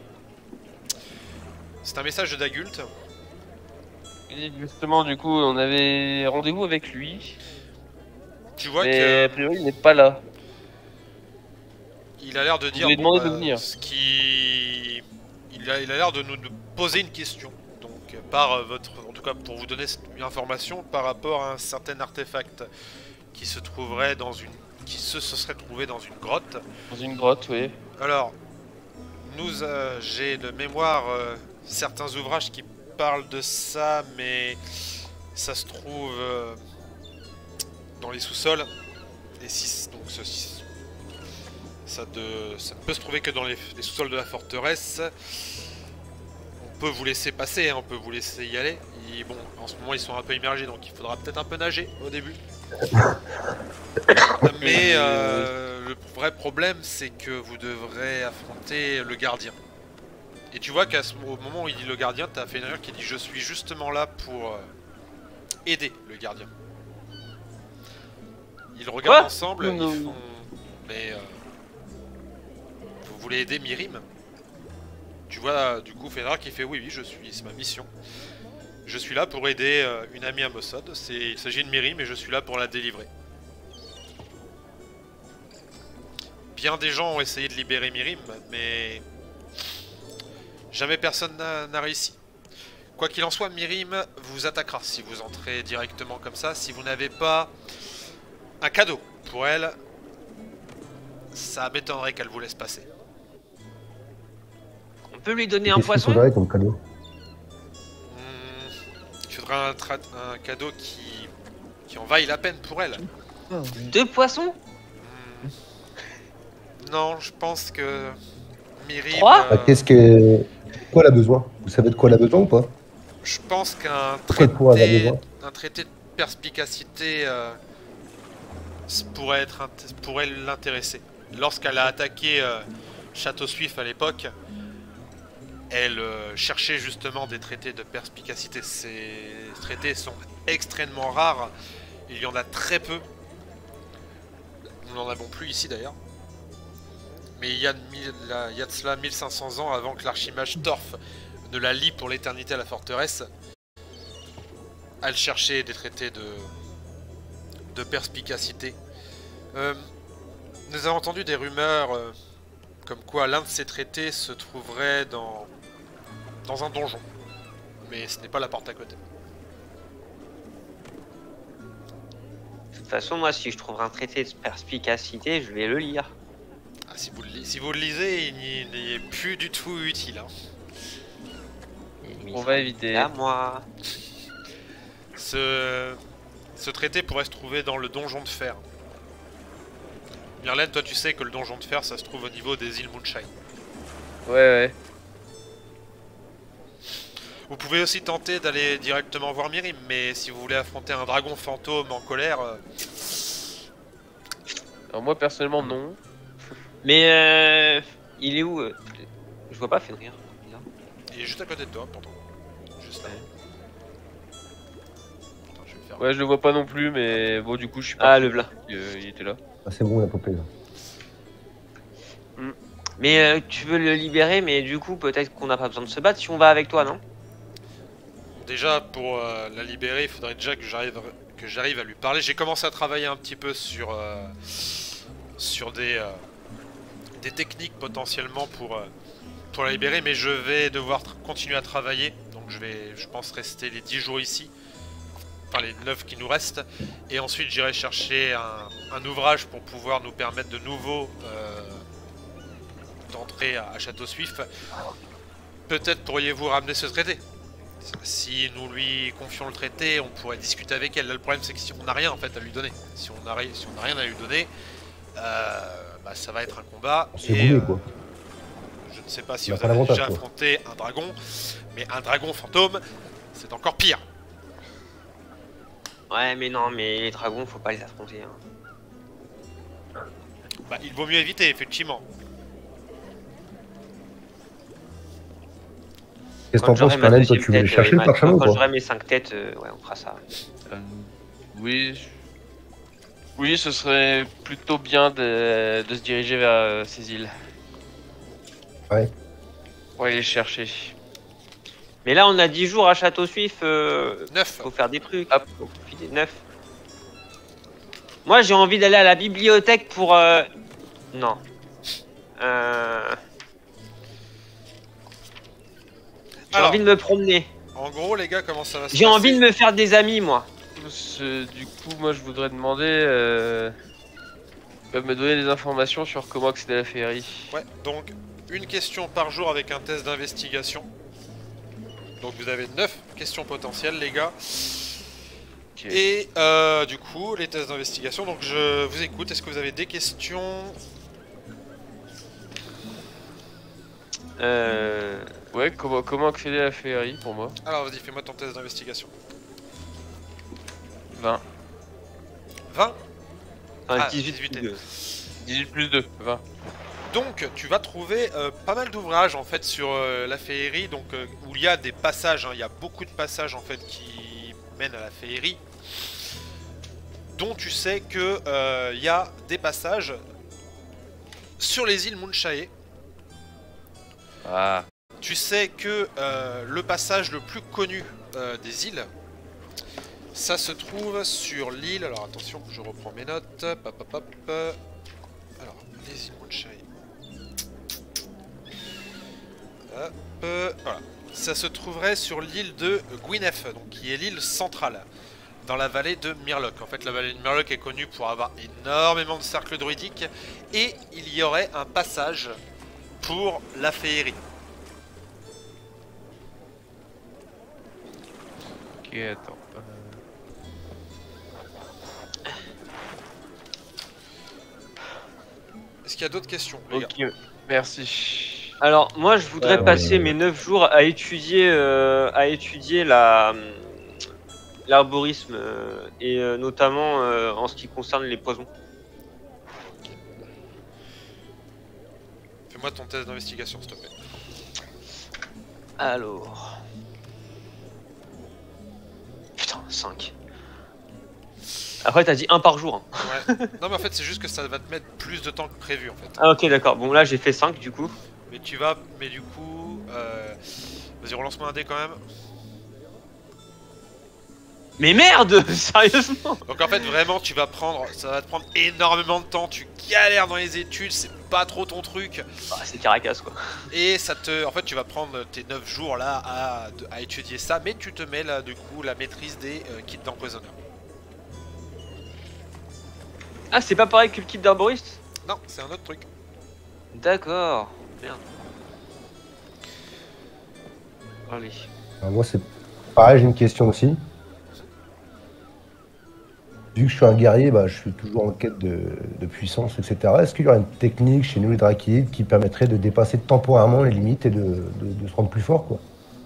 C'est un message de Dagult. Et justement, du coup, on avait rendez-vous avec lui. Tu vois mais que... a priori, il n'est pas là. Il a l'air de dire... lui ai demandé de bah, venir. Ce qui... Il a il a l'air de nous de poser une question. Donc, par euh, votre... En tout cas, pour vous donner une information, par rapport à un certain artefact qui se trouverait dans une... Qui se, se serait trouvé dans une grotte. Dans une grotte, oui. Alors, nous, euh, j'ai de mémoire euh, certains ouvrages qui parlent de ça, mais ça se trouve euh, dans les sous-sols. Et si donc ceci, ça, de, ça ne peut se trouver que dans les, les sous-sols de la forteresse. On peut vous laisser passer, hein, on peut vous laisser y aller. Et bon, en ce moment ils sont un peu immergés, donc il faudra peut-être un peu nager au début. Mais euh, le vrai problème, c'est que vous devrez affronter le gardien. Et tu vois qu'au moment où il dit le gardien, t'as Fenrir qui dit je suis justement là pour euh, aider le gardien. Ils regardent Quoi ensemble, Non. ils font... Mais... Euh, vous voulez aider Mirim? Tu vois du coup Fenrir qui fait oui, oui, je suis, c'est ma mission. Je suis là pour aider euh, une amie à Mossad, il s'agit de Mirim et je suis là pour la délivrer. Bien des gens ont essayé de libérer Mirim, mais jamais personne n'a réussi. Quoi qu'il en soit, Mirim vous attaquera si vous entrez directement comme ça. Si vous n'avez pas un cadeau pour elle, ça m'étonnerait qu'elle vous laisse passer. On peut lui donner un Qu'est-ce qu'il poisson? faudrait comme cadeau? Hmm, il faudra un, un cadeau qui, qui en vaille la peine pour elle. Deux poissons? Hmm. Non, je pense que Mirim... Trois Ah, Qu'est-ce que. Quoi elle a besoin? Vous savez de quoi elle a besoin ou pas? Je pense qu'un Pourquoi elle pourrait avoir traité, besoin? un traité de perspicacité euh, pourrait être int- pourrait l'intéresser. Lorsqu'elle a attaqué euh, Château Suif à l'époque, elle euh, cherchait justement des traités de perspicacité. Ces traités sont extrêmement rares. Il y en a très peu. Nous n'en avons plus ici d'ailleurs. Mais il y a de, mille- la- il y a de cela mille cinq cents ans avant que l'archimage Torf ne la lie pour l'éternité à la forteresse. Elle cherchait des traités de, de perspicacité. Euh, nous avons entendu des rumeurs euh, comme quoi l'un de ces traités se trouverait dans, dans un donjon. Mais ce n'est pas la porte à côté. De toute façon, moi, si je trouve un traité de perspicacité, je vais le lire. Ah, si, vous le, li- si vous le lisez, il n'y il n'y est plus du tout utile. Hein. Il On sera va éviter. À moi. Ce, ce traité pourrait se trouver dans le donjon de fer. Myrlène, toi tu sais que le donjon de fer, ça se trouve au niveau des îles Moonshine. Ouais, ouais. Vous pouvez aussi tenter d'aller directement voir Mirim, mais si vous voulez affronter un dragon fantôme en colère, euh, Alors moi, personnellement, non. Mais euh, il est où euh Je vois pas Fenrir. Bizarre. il est juste à côté de toi, pourtant. Juste là. Attends, je vais le faire. Ouais, je le vois pas non plus, mais bon, du coup, je suis Ah, pas. le blanc. il était là. Ah, c'est bon, il a popé là. Mais euh, tu veux le libérer, mais du coup, peut-être qu'on n'a pas besoin de se battre si on va avec toi, non? Déjà, pour euh, la libérer, il faudrait déjà que j'arrive que j'arrive à lui parler. J'ai commencé à travailler un petit peu sur euh, sur des euh, des techniques potentiellement pour euh, pour la libérer, mais je vais devoir tra- continuer à travailler. Donc je vais, je pense, rester les dix jours ici, enfin les neuf qui nous restent, et ensuite j'irai chercher un, un ouvrage pour pouvoir nous permettre de nouveau euh, d'entrer à, à Château Suif. Peut-être pourriez-vous ramener ce traité. Si nous lui confions le traité, on pourrait discuter avec elle. Là, le problème, c'est que si on n'a rien en fait à lui donner, si on n'a ri- si on n'a rien à lui donner, euh, bah, ça va être un combat. C'est et, goulé euh, quoi. je ne sais pas si On a vous pas avez l'avantage, déjà quoi. affronté un dragon, mais un dragon fantôme, c'est encore pire. Ouais, mais non, mais les dragons, faut pas les affronter. Hein. Bah, il vaut mieux éviter, effectivement. Qu'est-ce que Quand t'en penses, j'aurai ma Merlin? Toi, deuxième tu veux les tête, chercher euh, le ma- parchemin quand, ou quand pas? j'aurai mes cinq têtes, euh, ouais, on fera ça. Euh, oui, je- oui, ce serait plutôt bien de, de se diriger vers euh, ces îles. Ouais. Pour aller les chercher. Mais là, on a dix jours à Château Suif. Euh, neuf. faut faire des trucs. Hop. Faut filer neuf. Moi, j'ai envie d'aller à la bibliothèque pour. Euh... Non. Euh... J'ai Alors, envie de me promener. en gros, les gars, comment ça va se J'ai passer? envie de me faire des amis, moi. Ce- du coup, moi, je voudrais demander... Euh... ils peuvent me donner des informations sur comment accéder à la féerie. Ouais, donc une question par jour avec un test d'investigation. Donc vous avez neuf questions potentielles, les gars. Ok. Et euh, du coup, les tests d'investigation. Donc je vous écoute. Est-ce que vous avez des questions? Euh... Ouais, comment, comment accéder à la féerie pour moi? Alors vas-y, fais-moi ton test d'investigation. vingt. vingt. Enfin, Ah, dix-huit, dix-huit. plus deux. dix-huit plus deux, vingt. Donc tu vas trouver euh, pas mal d'ouvrages en fait sur euh, la féerie, donc euh, où il y a des passages, hein. Il y a beaucoup de passages en fait qui mènent à la féerie, dont tu sais que euh, il y a des passages sur les îles Moonshae. Ah. Tu sais que euh, le passage le plus connu euh, des îles, ça se trouve sur l'île. Alors attention, je reprends mes notes. Pop, pop, pop. Alors, les îles Moonshae. Hop, euh, voilà. Ça se trouverait sur l'île de Gwyneth, donc qui est l'île centrale, dans la vallée de Myrloc. En fait, la vallée de Myrloc est connue pour avoir énormément de cercles druidiques, et il y aurait un passage pour la féerie. Ok, attends. Euh, Est-ce qu'il y a d'autres questions, les gars? Ok, merci. Alors, moi, je voudrais Ouais, passer ouais. mes neuf jours à étudier, euh, à étudier la l'arborisme euh, et euh, notamment euh, en ce qui concerne les poisons. Fais-moi ton test d'investigation, s'il te plaît. Alors. Putain, cinq. Après, t'as dit un par jour. hein. Ouais. Non, mais en fait, c'est juste que ça va te mettre plus de temps que prévu, en fait. Ah, ok, d'accord. Bon, là, j'ai fait cinq du coup. Mais tu vas... Mais du coup... Euh... Vas-y, relance-moi un dé, quand même. Mais merde, sérieusement. Donc, en fait, vraiment, tu vas prendre... Ça va te prendre énormément de temps. Tu galères dans les études, c'est pas trop ton truc. Ah, c'est Caracas, quoi. Et ça te... En fait, tu vas prendre tes neuf jours, là, à, à étudier ça. Mais tu te mets, là, du coup, la maîtrise des euh, kits d'empoisonneur. Ah, c'est pas pareil que le kit d'arboriste? Non, c'est un autre truc. D'accord. Merde. Allez. Alors, moi, c'est pareil, j'ai une question aussi. Vu que je suis un guerrier, bah, je suis toujours en quête de, de puissance, et cetera. Est-ce qu'il y aurait une technique chez nous, les Drakides, qui permettrait de dépasser temporairement les limites et de, de- de se rendre plus fort, quoi?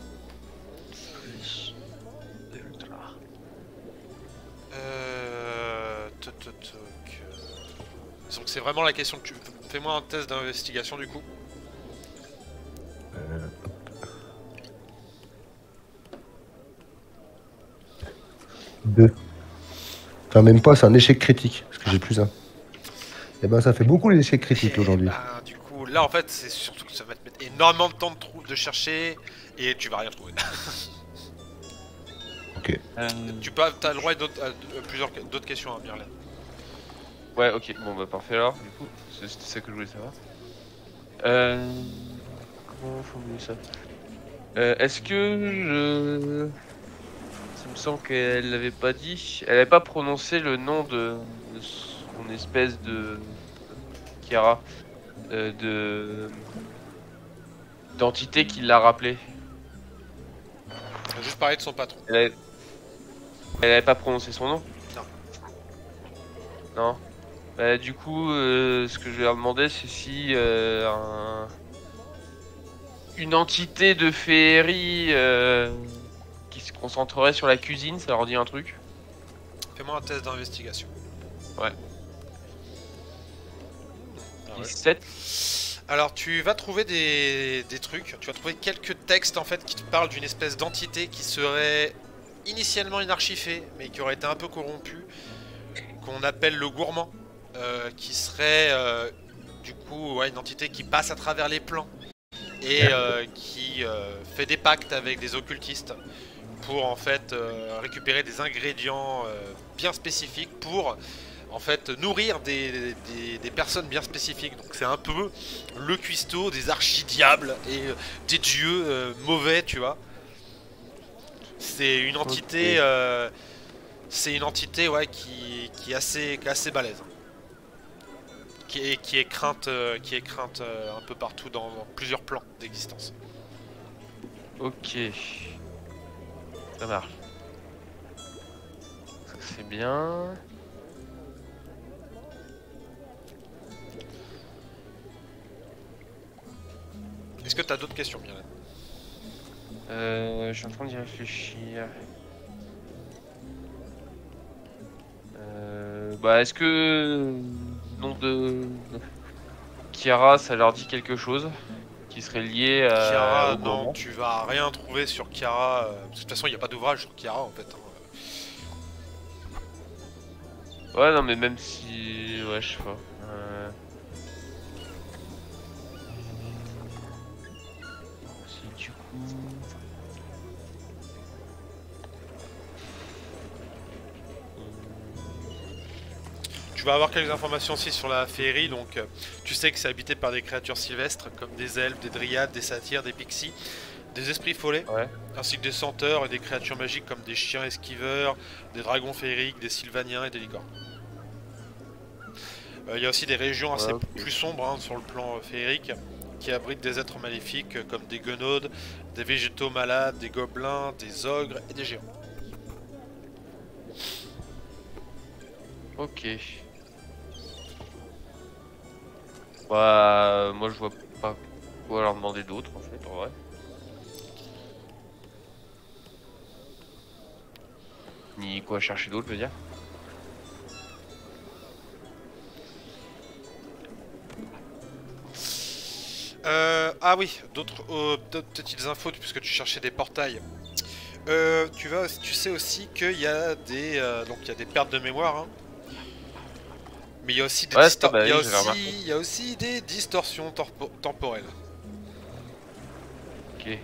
Euh... toc, toc, toc, euh. Donc c'est vraiment la question que tu... Fais-moi un test d'investigation du coup. Euh, Deux. Enfin, même pas, c'est un échec critique, parce que j'ai plus un. Et ben, ça fait beaucoup les échecs critiques Et aujourd'hui. ben, du coup, là en fait, c'est surtout que ça va te mettre énormément de temps de, trou- de chercher et tu vas rien trouver. Ok. Euh, Tu peux, t'as le droit à, d'autres- à de- plusieurs d'autres questions, hein, Myrlène. Ouais, ok, bon bah parfait alors, du coup, c'est- c'était ça que je voulais savoir. Euh... Comment formuler ça? Euh, Est-ce que je... Ça me semble qu'elle l'avait pas dit, elle avait pas prononcé le nom de, de son espèce de... Kiara, euh, de... d'entité qui l'a rappelé. On va juste parler de son patron. Elle avait... elle avait pas prononcé son nom? Non. Non. Bah, du coup, euh, ce que je vais leur demander, c'est si euh, un- une entité de féerie euh, qui se concentrerait sur la cuisine, ça leur dit un truc? Fais-moi un test d'investigation. Ouais. Hmm. Ah ouais. dix-sept. Alors tu vas trouver des, des trucs, tu vas trouver quelques textes en fait qui te parlent d'une espèce d'entité qui serait initialement une archifée mais qui aurait été un peu corrompue, qu'on appelle le gourmand, euh, qui serait euh, du coup ouais, une entité qui passe à travers les plans et euh, qui euh, fait des pactes avec des occultistes pour en fait euh, récupérer des ingrédients euh, bien spécifiques pour en fait nourrir des, des, des personnes bien spécifiques. Donc c'est un peu le cuistot des archidiables et euh, des dieux euh, mauvais, tu vois. C'est une entité Ok. euh, c'est une entité ouais qui, qui est assez, qui est assez balèze. Qui est, qui est crainte, euh, qui est crainte euh, un peu partout dans, dans plusieurs plans d'existence. Ok. Ça marche. Ça c'est bien. Est-ce que tu as d'autres questions, Mylène? Euh, je suis en train d'y réfléchir. Euh, bah est-ce que le nom de Kiara ça leur dit quelque chose qui serait lié à Kiara, au non, gourmand? tu vas rien trouver sur Kiara. euh, De toute façon, il n'y a pas d'ouvrage sur Kiara en fait. hein. Ouais non mais même si ouais je sais pas. Euh... Si du coup. Tu vas avoir quelques informations aussi sur la féerie, donc euh, tu sais que c'est habité par des créatures sylvestres comme des elfes, des dryades, des satyres, des pixies, des esprits follets, Ouais. ainsi que des centaures et des créatures magiques comme des chiens esquiveurs, des dragons féeriques, des sylvaniens et des licornes. Euh, Il y a aussi des régions assez Ouais, ok. plus sombres hein, sur le plan euh, féerique qui abritent des êtres maléfiques euh, comme des guenaudes, des végétaux malades, des gobelins, des ogres et des géants. Ok. Bah moi je vois pas quoi leur demander d'autre en fait en vrai. Ni quoi chercher d'autre je veux dire. Euh, ah oui, d'autres euh, d'autres petites infos puisque tu cherchais des portails. Euh, tu, vas, tu sais aussi qu'il y a des euh, donc il y a des pertes de mémoire, hein. Mais il y a aussi des Ouais, distor- ça, bah il y a oui, j'avais aussi remarqué. il y a aussi des distorsions torpo- temporelles. Ok.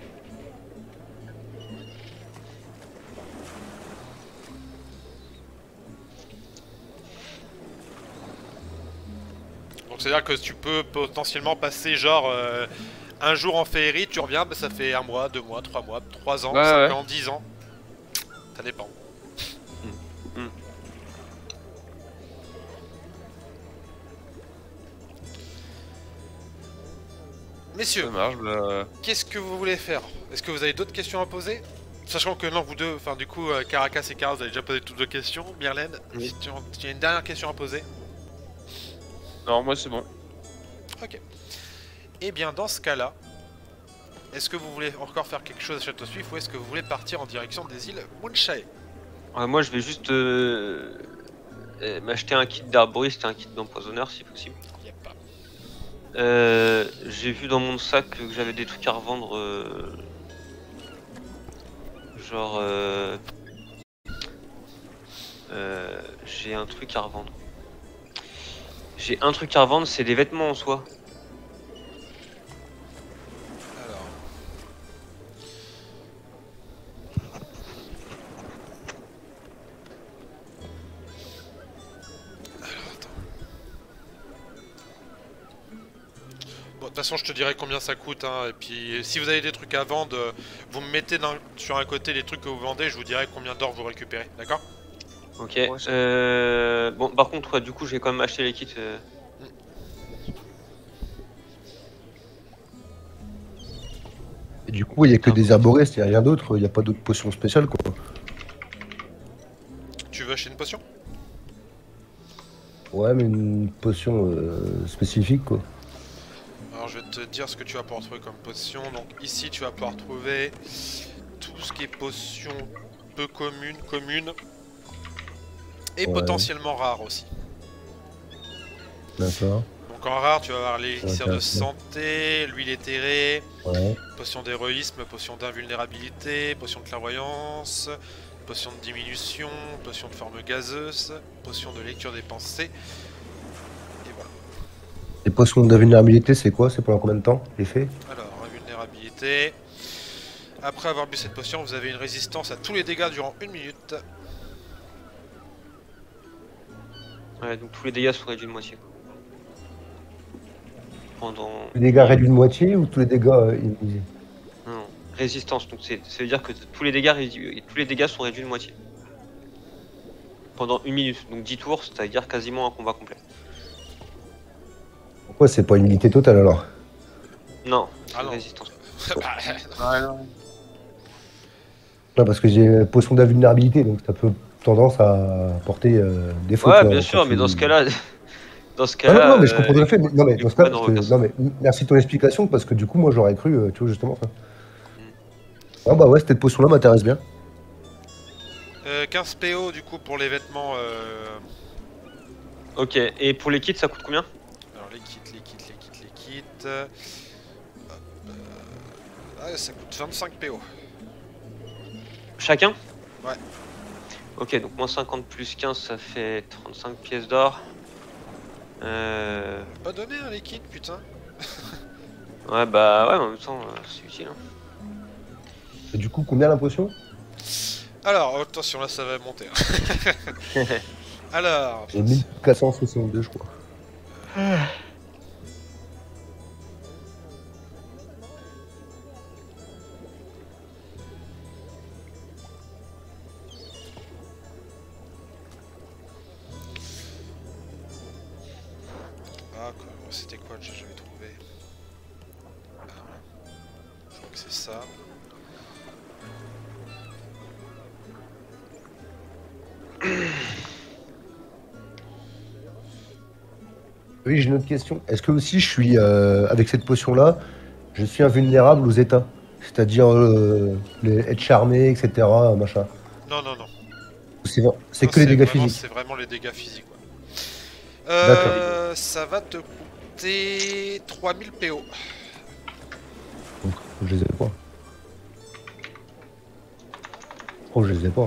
Donc c'est à dire que tu peux potentiellement passer genre euh, un jour en féerie, tu reviens, bah, ça fait un mois, deux mois, trois mois, trois ans, Ouais, cinq ouais. ans, dix ans. Ça dépend. Mm. Mm. Messieurs, Ça marche, bah... qu'est-ce que vous voulez faire? Est-ce que vous avez d'autres questions à poser? Sachant que non, vous deux, enfin du coup, euh, Caracas et Kara, vous avez déjà posé toutes vos questions. Myrlène, Oui. si tu, tu as une dernière question à poser? Non, moi c'est bon. Ok. Eh bien, dans ce cas-là, est-ce que vous voulez encore faire quelque chose à Château Suif ou est-ce que vous voulez partir en direction des îles Moonshae? Ouais, moi, je vais juste euh, euh, m'acheter un kit d'arboriste et un kit d'empoisonneur si possible. Yep. Euh, J'ai vu dans mon sac que j'avais des trucs à revendre. euh, genre. Euh, euh, J'ai un truc à revendre. J'ai un truc à revendre, c'est des vêtements en soie. Alors. Alors, attends. Bon, de toute façon, je te dirai combien ça coûte, hein, et puis si vous avez des trucs à vendre, euh, vous me mettez dans- sur un côté les trucs que vous vendez, je vous dirai combien d'or vous récupérez, d'accord? Ok. Ouais, c'est- Euh, bon, par contre, ouais, du coup, j'ai quand même acheté les kits. euh, Et du coup, il n'y a que des herboristes, il n'y a rien d'autre, il n'y a pas d'autres potions spéciales quoi. Tu veux acheter une potion? Ouais, mais une potion euh, spécifique quoi. Alors je vais te dire ce que tu vas pouvoir trouver comme potion. Donc ici tu vas pouvoir trouver tout ce qui est potion peu commune, commune et Ouais. potentiellement rare aussi. D'accord. Donc Donc en rare, tu vas avoir l'élixir de intéressant. santé, l'huile éthérée, Ouais. potion d'héroïsme, potion d'invulnérabilité, potion de clairvoyance, potion de diminution, potion de forme gazeuse, potion de lecture des pensées. Et voilà. Les potions d'invulnérabilité, c'est quoi? C'est pendant combien de temps, l'effet? Alors, invulnérabilité. Après avoir bu cette potion, vous avez une résistance à tous les dégâts durant une minute. Ouais, donc tous les dégâts sont réduits de moitié. Quoi. Pendant. Les dégâts réduits de moitié ou tous les dégâts euh, immunisés? Non, non. Résistance, donc c'est- ça veut dire que tous les dégâts réduits, tous les dégâts sont réduits de moitié. Pendant une minute, donc dix tours, c'est-à-dire quasiment un combat complet. Pourquoi c'est pas une unité totale alors? Non, c'est Ah non. résistance. Ouais, non. Non, parce que j'ai potion d'invulnérabilité, donc ça peut tendance à porter euh, des fautes. Ouais, quoi, bien quand sûr, tu- mais dans ce cas-là, dans ce Ah cas-là. non, non, mais je euh, comprends tout à fait. Mais, non, mais les dans ce cas, combats parce ne que- recassent. non, mais merci de ton explication, parce que du coup, moi, j'aurais cru, euh, tu vois, justement ça. Ah bah ouais, cette potion-là m'intéresse bien. Euh, quinze P O du coup pour les vêtements. Euh... Ok, et pour les kits, ça coûte combien? Alors les kits, les kits, les kits, les kits. euh, hop, euh, ah, ça coûte vingt-cinq P O. Chacun? Ouais. Ok, donc moins cinquante plus quinze, ça fait trente-cinq pièces d'or. Euh... Pas donné hein, les kits, putain. Ouais, bah ouais, en même temps, euh, c'est utile. Hein. Et du coup, combien la potion? Alors, attention, là ça va monter. hein. Alors, J'ai mille quatre cent soixante-deux, je crois. ah, quoi, c'était quoi déjà j'avais trouvé ah, je crois que c'est ça. Oui, j'ai une autre question. Est-ce que aussi je suis, euh, avec cette potion-là, je suis invulnérable aux états? C'est-à-dire euh, les être charmé, et cetera. Machin. Non, non, non. C'est c'est Non, que les dégâts vraiment- physiques. C'est vraiment les dégâts physiques. Ouais. Euh, ça va te coûter trois mille P O. Donc, je les ai pas. Oh, je les ai pas. Hein.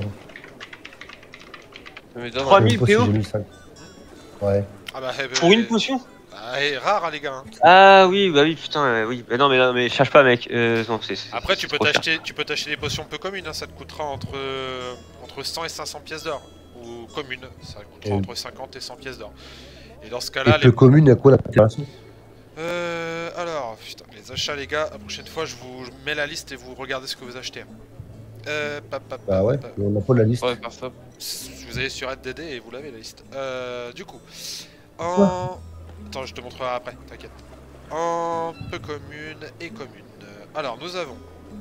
Ça m'étonne. trois Je sais mille même pas si P O? j'ai mis cinq. Ouais. Ah bah, eh ben, Pour une potion? ah, eh, rare hein, les gars. hein. Ah oui, bah oui, putain, euh, oui. Bah non, mais non, mais cherche pas, mec. Euh, non, c'est- c'est- Après c'est tu peux trop cher. t'acheter tu peux t'acheter des potions peu communes, hein, ça te coûtera entre, euh, entre cent et cinq cents pièces d'or. Ou communes, ça coûtera Et- entre cinquante et cent pièces d'or. Et dans ce Et cas-là, peu les... commune, à quoi l'intéressant? Euh, alors, putain, les achats les gars, la prochaine fois je vous mets la liste et vous regardez ce que vous achetez. Euh, pap, pap, Bah pap, ouais, pap. on n'a pas la liste. Ouais, faire ça. Vous allez sur Red D D et vous l'avez la liste. Euh, du coup, en... Attends, je te montrerai après, t'inquiète. En peu commune et commune. Alors, nous avons...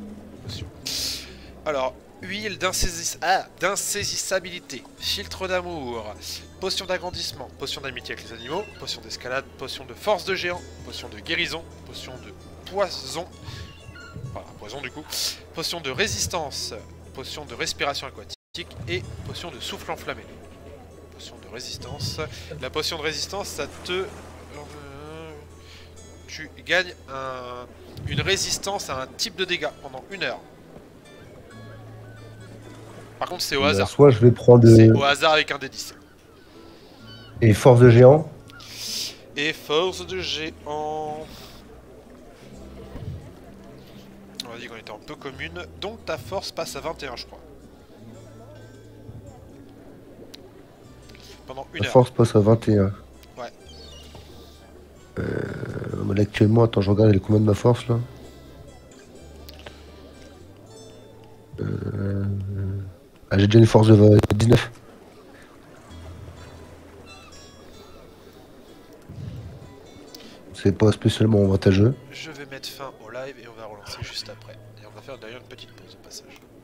Alors, huile d'insaisis- ah, d'insaisissabilité, filtre d'amour, potion d'agrandissement, potion d'amitié avec les animaux, potion d'escalade, potion de force de géant, potion de guérison, potion de poison... Voilà, poison du coup. Potion de résistance, potion de respiration aquatique et potion de souffle enflammé. Potion de résistance. La potion de résistance, ça te... euh, Tu gagnes un... une résistance à un type de dégâts pendant une heure. Par contre, c'est au Bah, hasard. soit je vais prendre C'est euh, au hasard avec un D dix. et force de géant. Et force de géant... On a dit qu'on était en peu commune, donc ta force passe à vingt et un, je crois. Pendant une La heure. force passe à vingt et un. Ouais. Euh, bah, là, actuellement, attends, je regarde, elle est combien de ma force là? Euh, ah, j'ai déjà une force de dix-neuf. C'est pas spécialement avantageux. Je vais mettre fin au live et on va relancer juste après. Et on va faire d'ailleurs une petite pause au passage.